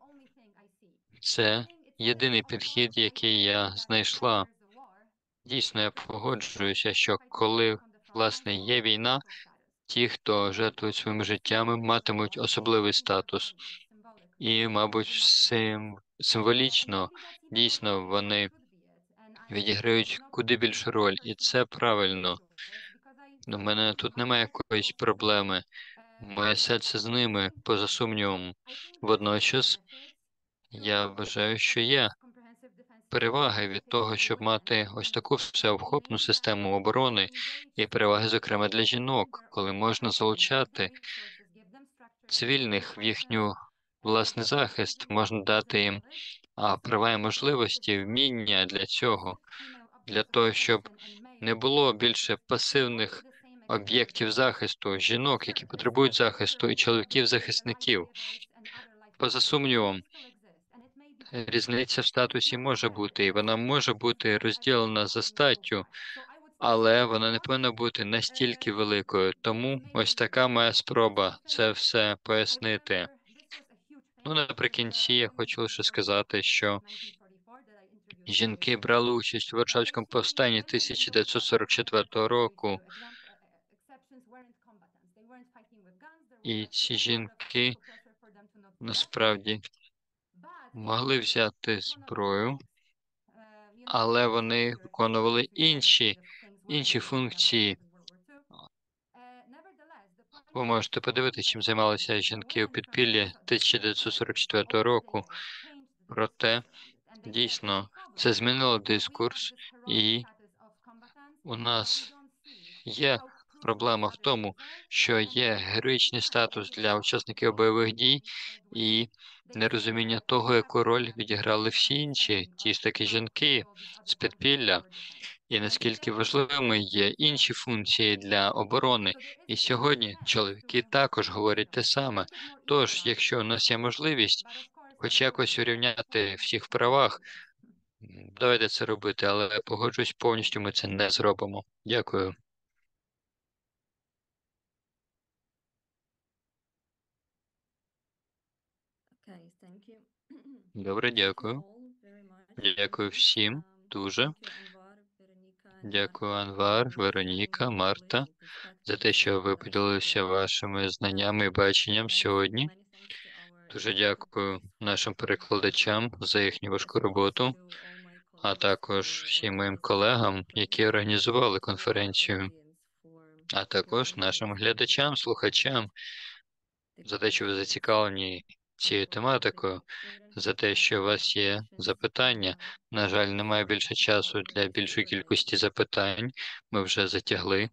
Це єдиний підхід, який я знайшла. Дійсно, я погоджуюся, що коли, власне, є війна, ті, хто жертвують своїми життями, матимуть особливий статус. І, мабуть, сим... символічно, дійсно, вони відіграють куди більшу роль, і це правильно. У мене тут немає якоїсь проблеми. Моє серце з ними, поза сумнівом. Водночас, я вважаю, що є переваги від того, щоб мати ось таку всеохопну систему оборони і переваги, зокрема, для жінок, коли можна залучати цивільних в їхню власний захист, можна дати їм а, права і можливості, вміння для цього, для того, щоб не було більше пасивних об'єктів захисту, жінок, які потребують захисту, і чоловіків-захисників. Поза сумнівом, різниця в статусі може бути, і вона може бути розділена за статтю, але вона не повинна бути настільки великою. Тому ось така моя спроба це все пояснити. Ну, наприкінці я хочу лише сказати, що жінки брали участь у Варшавському повстанні тисяча дев'ятсот сорок четвертого року, і ці жінки насправді могли взяти зброю, але вони виконували інші, інші функції. Ви можете подивитися, чим займалися жінки у підпіллі тисяча дев'ятсот сорок четвертого року. Проте, дійсно, це змінило дискурс, і у нас є проблема в тому, що є героїчний статус для учасників бойових дій і нерозуміння того, яку роль відіграли всі інші, ті ж таки жінки з підпілля, і наскільки важливими є інші функції для оборони. І сьогодні чоловіки також говорять те саме. Тож, якщо у нас є можливість хоч якось урівняти всіх в правах, м, давайте це робити, але погоджуюсь, повністю ми це не зробимо. Дякую. Добре, дякую. Дякую всім дуже. Дякую, Анвар, Вероніка, Марта, за те, що ви поділилися вашими знаннями і баченням сьогодні. Дуже дякую нашим перекладачам за їхню важку роботу, а також всім моїм колегам, які організували конференцію, а також нашим глядачам, слухачам за те, що ви зацікавлені цією тематикою, за те, що у вас є запитання. На жаль, немає більше часу для більшої кількості запитань. Ми вже затягли.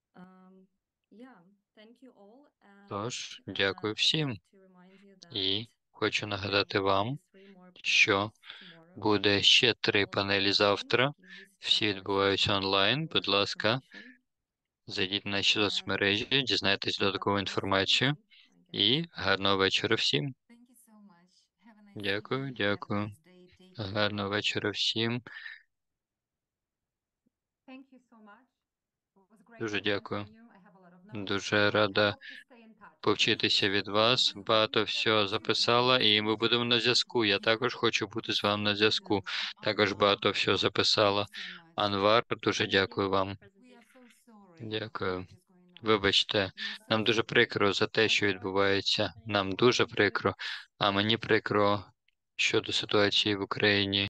Тож, дякую всім. І хочу нагадати вам, що буде ще три панелі завтра. Всі відбуваються онлайн. Будь ласка, зайдіть на наші соцмережі, дізнайтесь додаткову інформацію. І гарного вечора всім. Дякую, дякую. Гарного вечора всім. Дуже дякую. Дуже рада повчитися від вас. Багато всього записала, і ми будемо на зв'язку. Я також хочу бути з вами на зв'язку. Також багато всього записала. Анвар, дуже дякую вам. Дякую. Вибачте, нам дуже прикро за те, що відбувається. Нам дуже прикро, а мені прикро щодо ситуації в Україні.